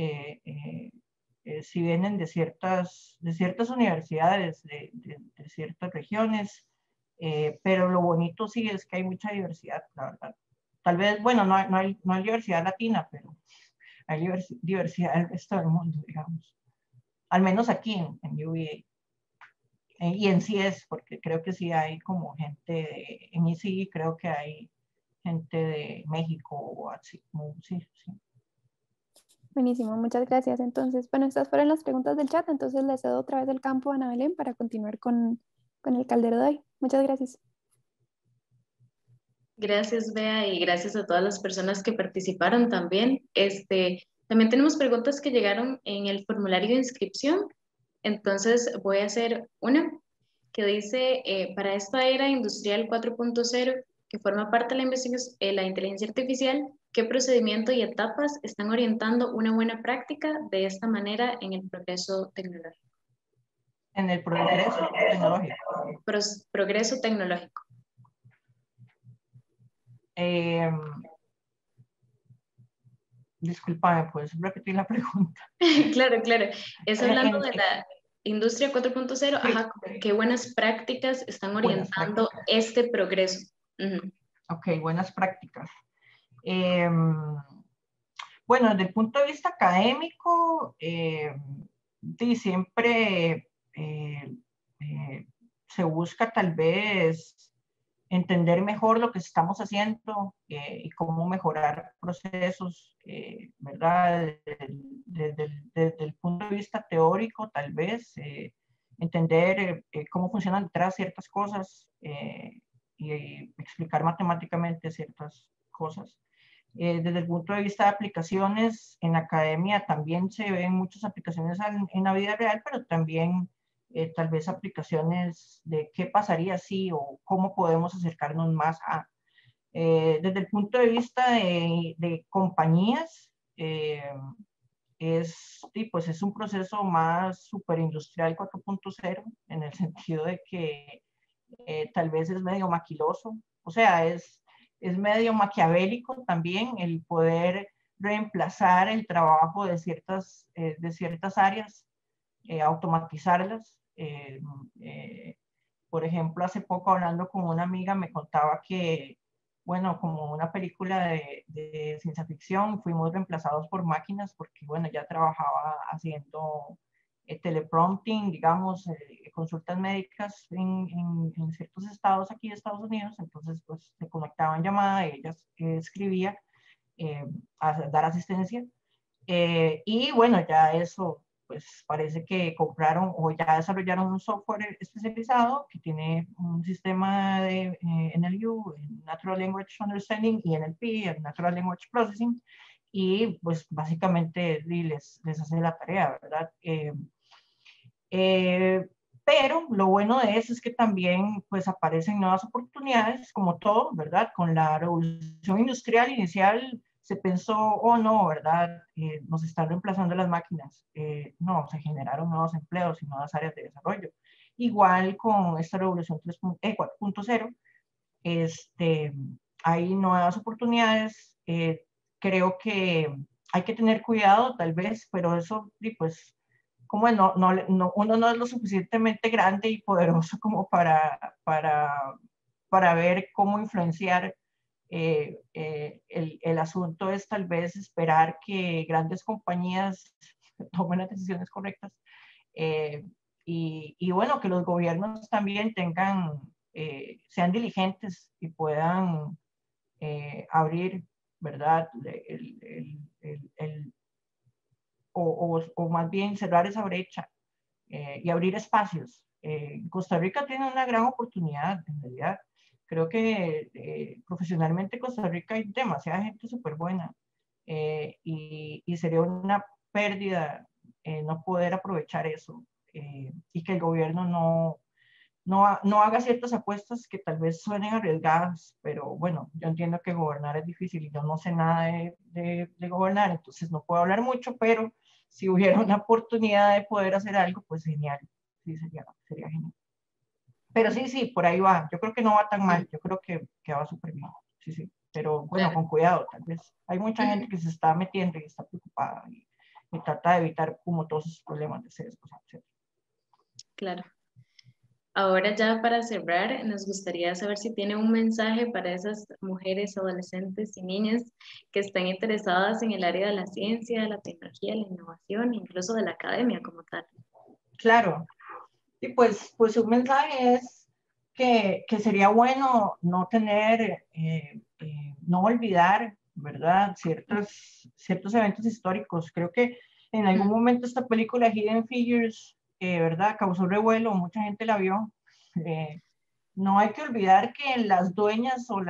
si vienen de ciertas universidades, de ciertas regiones, pero lo bonito sí es que hay mucha diversidad, la verdad. Tal vez, bueno, no hay diversidad latina, pero hay diversidad del resto del mundo, digamos. Al menos aquí en UVA. Y en CS, porque creo que sí hay como gente, en ICI creo que hay gente de México o así, sí, sí. Buenísimo, muchas gracias. Entonces, bueno, estas fueron las preguntas del chat, entonces le cedo otra vez el campo a Ana Belén para continuar con el caldero de hoy. Muchas gracias. Gracias, Bea, y gracias a todas las personas que participaron también. También tenemos preguntas que llegaron en el formulario de inscripción. Entonces voy a hacer una que dice, para esta era industrial 4.0, que forma parte de la inteligencia artificial, ¿qué procedimiento y etapas están orientando una buena práctica de esta manera en el progreso tecnológico? En el progreso tecnológico. Progreso tecnológico. Disculpame, ¿puedes repetir la pregunta? Claro, claro. Es hablando de la industria 4.0, sí. Ajá, qué buenas prácticas están orientando este progreso. Ok, buenas prácticas. Bueno, desde el punto de vista académico, siempre se busca tal vez entender mejor lo que estamos haciendo y cómo mejorar procesos, ¿verdad? Desde el punto de vista teórico, tal vez, entender cómo funcionan detrás ciertas cosas y explicar matemáticamente ciertas cosas. Desde el punto de vista de aplicaciones, en la academia también se ven muchas aplicaciones en la vida real, pero también tal vez aplicaciones de qué pasaría si o cómo podemos acercarnos más a. Desde el punto de vista de compañías, pues es un proceso más superindustrial 4.0 en el sentido de que tal vez es medio maquiloso, o sea, es medio maquiavélico también el poder reemplazar el trabajo de ciertas áreas, automatizarlas. Por ejemplo, hace poco hablando con una amiga me contaba que, bueno, como una película de ciencia ficción, fuimos reemplazados por máquinas porque, bueno, ya trabajaba haciendo teleprompting, digamos, consultas médicas en ciertos estados aquí de Estados Unidos, entonces pues se conectaba en llamada, ella escribía a dar asistencia y bueno, ya eso pues parece que compraron o ya desarrollaron un software especializado que tiene un sistema de NLU, Natural Language Understanding, y NLP, Natural Language Processing, y pues básicamente les hace la tarea, ¿verdad? Eh, pero lo bueno de eso es que también pues aparecen nuevas oportunidades, como todo, ¿verdad? Con la revolución industrial inicial se pensó, oh no, ¿verdad? Nos están reemplazando las máquinas. No, se generaron nuevos empleos y nuevas áreas de desarrollo. Igual con esta revolución 4.0, hay nuevas oportunidades. Creo que hay que tener cuidado, tal vez, pero eso, pues, como uno no es lo suficientemente grande y poderoso como para ver cómo influenciar. El asunto es tal vez esperar que grandes compañías tomen las decisiones correctas eh, y bueno, que los gobiernos también sean diligentes y puedan abrir, ¿verdad? O más bien cerrar esa brecha y abrir espacios. Costa Rica tiene una gran oportunidad, en realidad. Creo que profesionalmente Costa Rica hay demasiada gente súper buena y sería una pérdida no poder aprovechar eso y que el gobierno no haga ciertas apuestas que tal vez suenen arriesgadas, pero bueno, yo entiendo que gobernar es difícil y yo no sé nada de gobernar, entonces no puedo hablar mucho, pero si hubiera una oportunidad de poder hacer algo, pues genial, sí, sería genial. Pero sí, por ahí va, yo creo que no va tan mal, yo creo que va súper bien, sí, pero bueno, con cuidado, tal vez. Hay mucha gente que se está metiendo y está preocupada y trata de evitar como todos esos problemas de sesgos, etc. Claro. Ahora ya para cerrar, nos gustaría saber si tiene un mensaje para esas mujeres, adolescentes y niñas que están interesadas en el área de la ciencia, de la tecnología, de la innovación, incluso de la academia como tal. Claro, y pues un mensaje es que sería bueno no tener, no olvidar, ¿verdad? Ciertos eventos históricos. Creo que en algún momento esta película Hidden Figures, ¿verdad? Causó revuelo, mucha gente la vio. No hay que olvidar que las dueñas o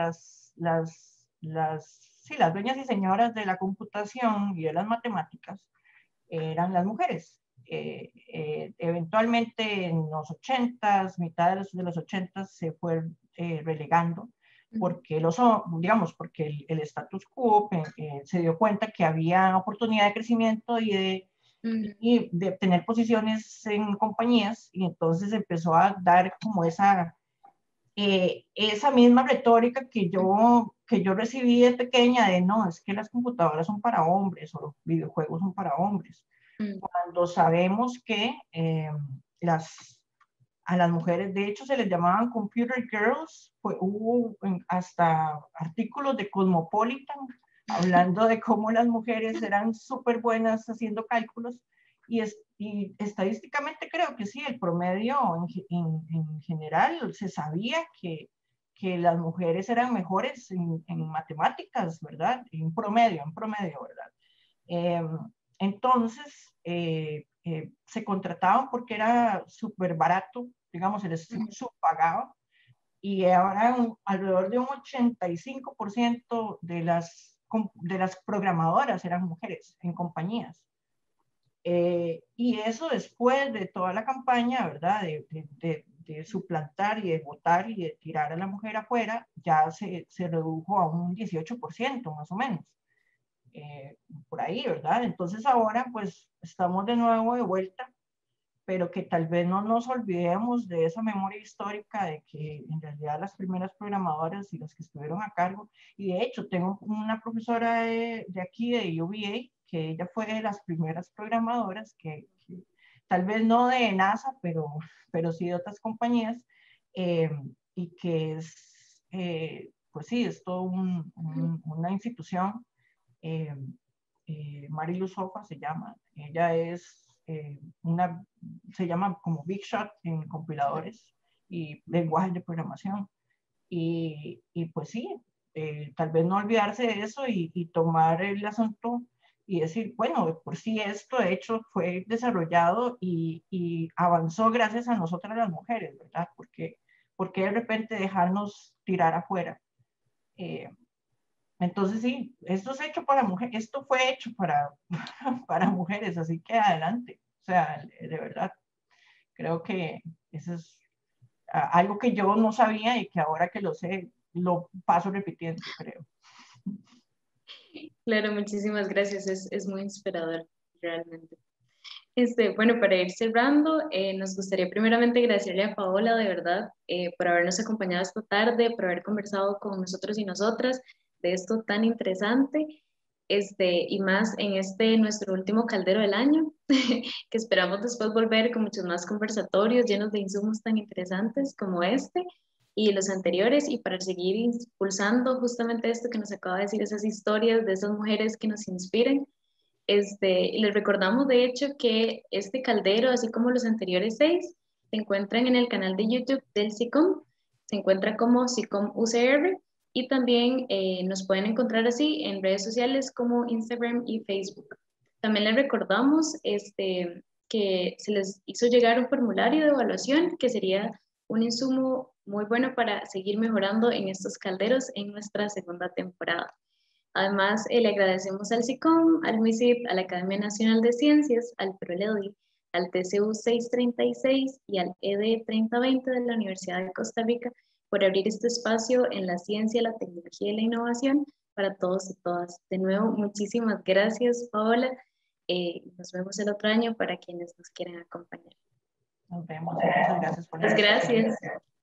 las dueñas y señoras de la computación y de las matemáticas eran las mujeres. Eventualmente en los 80s, mitad de los 80s, se fue relegando porque porque el status quo se dio cuenta que había oportunidad de crecimiento y de tener posiciones en compañías y entonces empezó a dar como esa misma retórica que yo recibí de pequeña de no, es que las computadoras son para hombres o los videojuegos son para hombres. Cuando sabemos que a las mujeres, de hecho, se les llamaban computer girls, hubo hasta artículos de Cosmopolitan hablando de cómo las mujeres eran súper buenas haciendo cálculos y estadísticamente creo que sí, el promedio en general se sabía que las mujeres eran mejores en matemáticas, ¿verdad? En promedio, ¿verdad? Entonces, se contrataban porque era súper barato, digamos, se les subpagaba y ahora alrededor de un 85% de las de las programadoras eran mujeres en compañías. Y eso después de toda la campaña, ¿verdad? De suplantar y de votar y de tirar a la mujer afuera, ya se redujo a un 18% más o menos. Por ahí, ¿verdad? Entonces ahora pues estamos de nuevo de vuelta, pero que tal vez no nos olvidemos de esa memoria histórica de que en realidad las primeras programadoras y las que estuvieron a cargo, y de hecho tengo una profesora de aquí de UVA, que ella fue de las primeras programadoras, que tal vez no de NASA, pero sí de otras compañías, y que es, pues sí, es toda una institución. Marilu Sofa se llama, ella es se llama como Big Shot en compiladores y lenguajes de programación. Y pues sí, tal vez no olvidarse de eso y tomar el asunto y decir, bueno, por sí esto de hecho fue desarrollado y avanzó gracias a nosotras las mujeres, ¿verdad? Porque de repente dejarnos tirar afuera. Entonces sí, esto es hecho para mujeres, esto fue hecho para mujeres, así que adelante. O sea, de verdad, creo que eso es algo que yo no sabía y que ahora que lo sé, lo paso repitiendo, creo. Claro, muchísimas gracias, es muy inspirador, realmente. Bueno, para ir cerrando, nos gustaría primeramente agradecerle a Paola, de verdad, por habernos acompañado esta tarde, por haber conversado con nosotros y nosotras de esto tan interesante, y más en nuestro último caldero del año, que esperamos después volver con muchos más conversatorios llenos de insumos tan interesantes como este y los anteriores, y para seguir impulsando justamente esto que nos acaba de decir, esas historias de esas mujeres que nos inspiren. Les recordamos de hecho que este caldero, así como los anteriores 6, se encuentran en el canal de YouTube del SICOM, se encuentra como SICOM UCR, y también nos pueden encontrar así en redes sociales como Instagram y Facebook. También les recordamos que se les hizo llegar un formulario de evaluación que sería un insumo muy bueno para seguir mejorando en estos calderos en nuestra segunda temporada. Además, le agradecemos al SICOM, al MISIP, a la Academia Nacional de Ciencias, al PROLEDI, al TCU 636 y al ED 3020 de la Universidad de Costa Rica por abrir este espacio en la ciencia, la tecnología y la innovación para todos y todas. De nuevo, muchísimas gracias, Paola. Nos vemos el otro año para quienes nos quieran acompañar. Nos vemos. Muchas gracias por la Muchas gracias.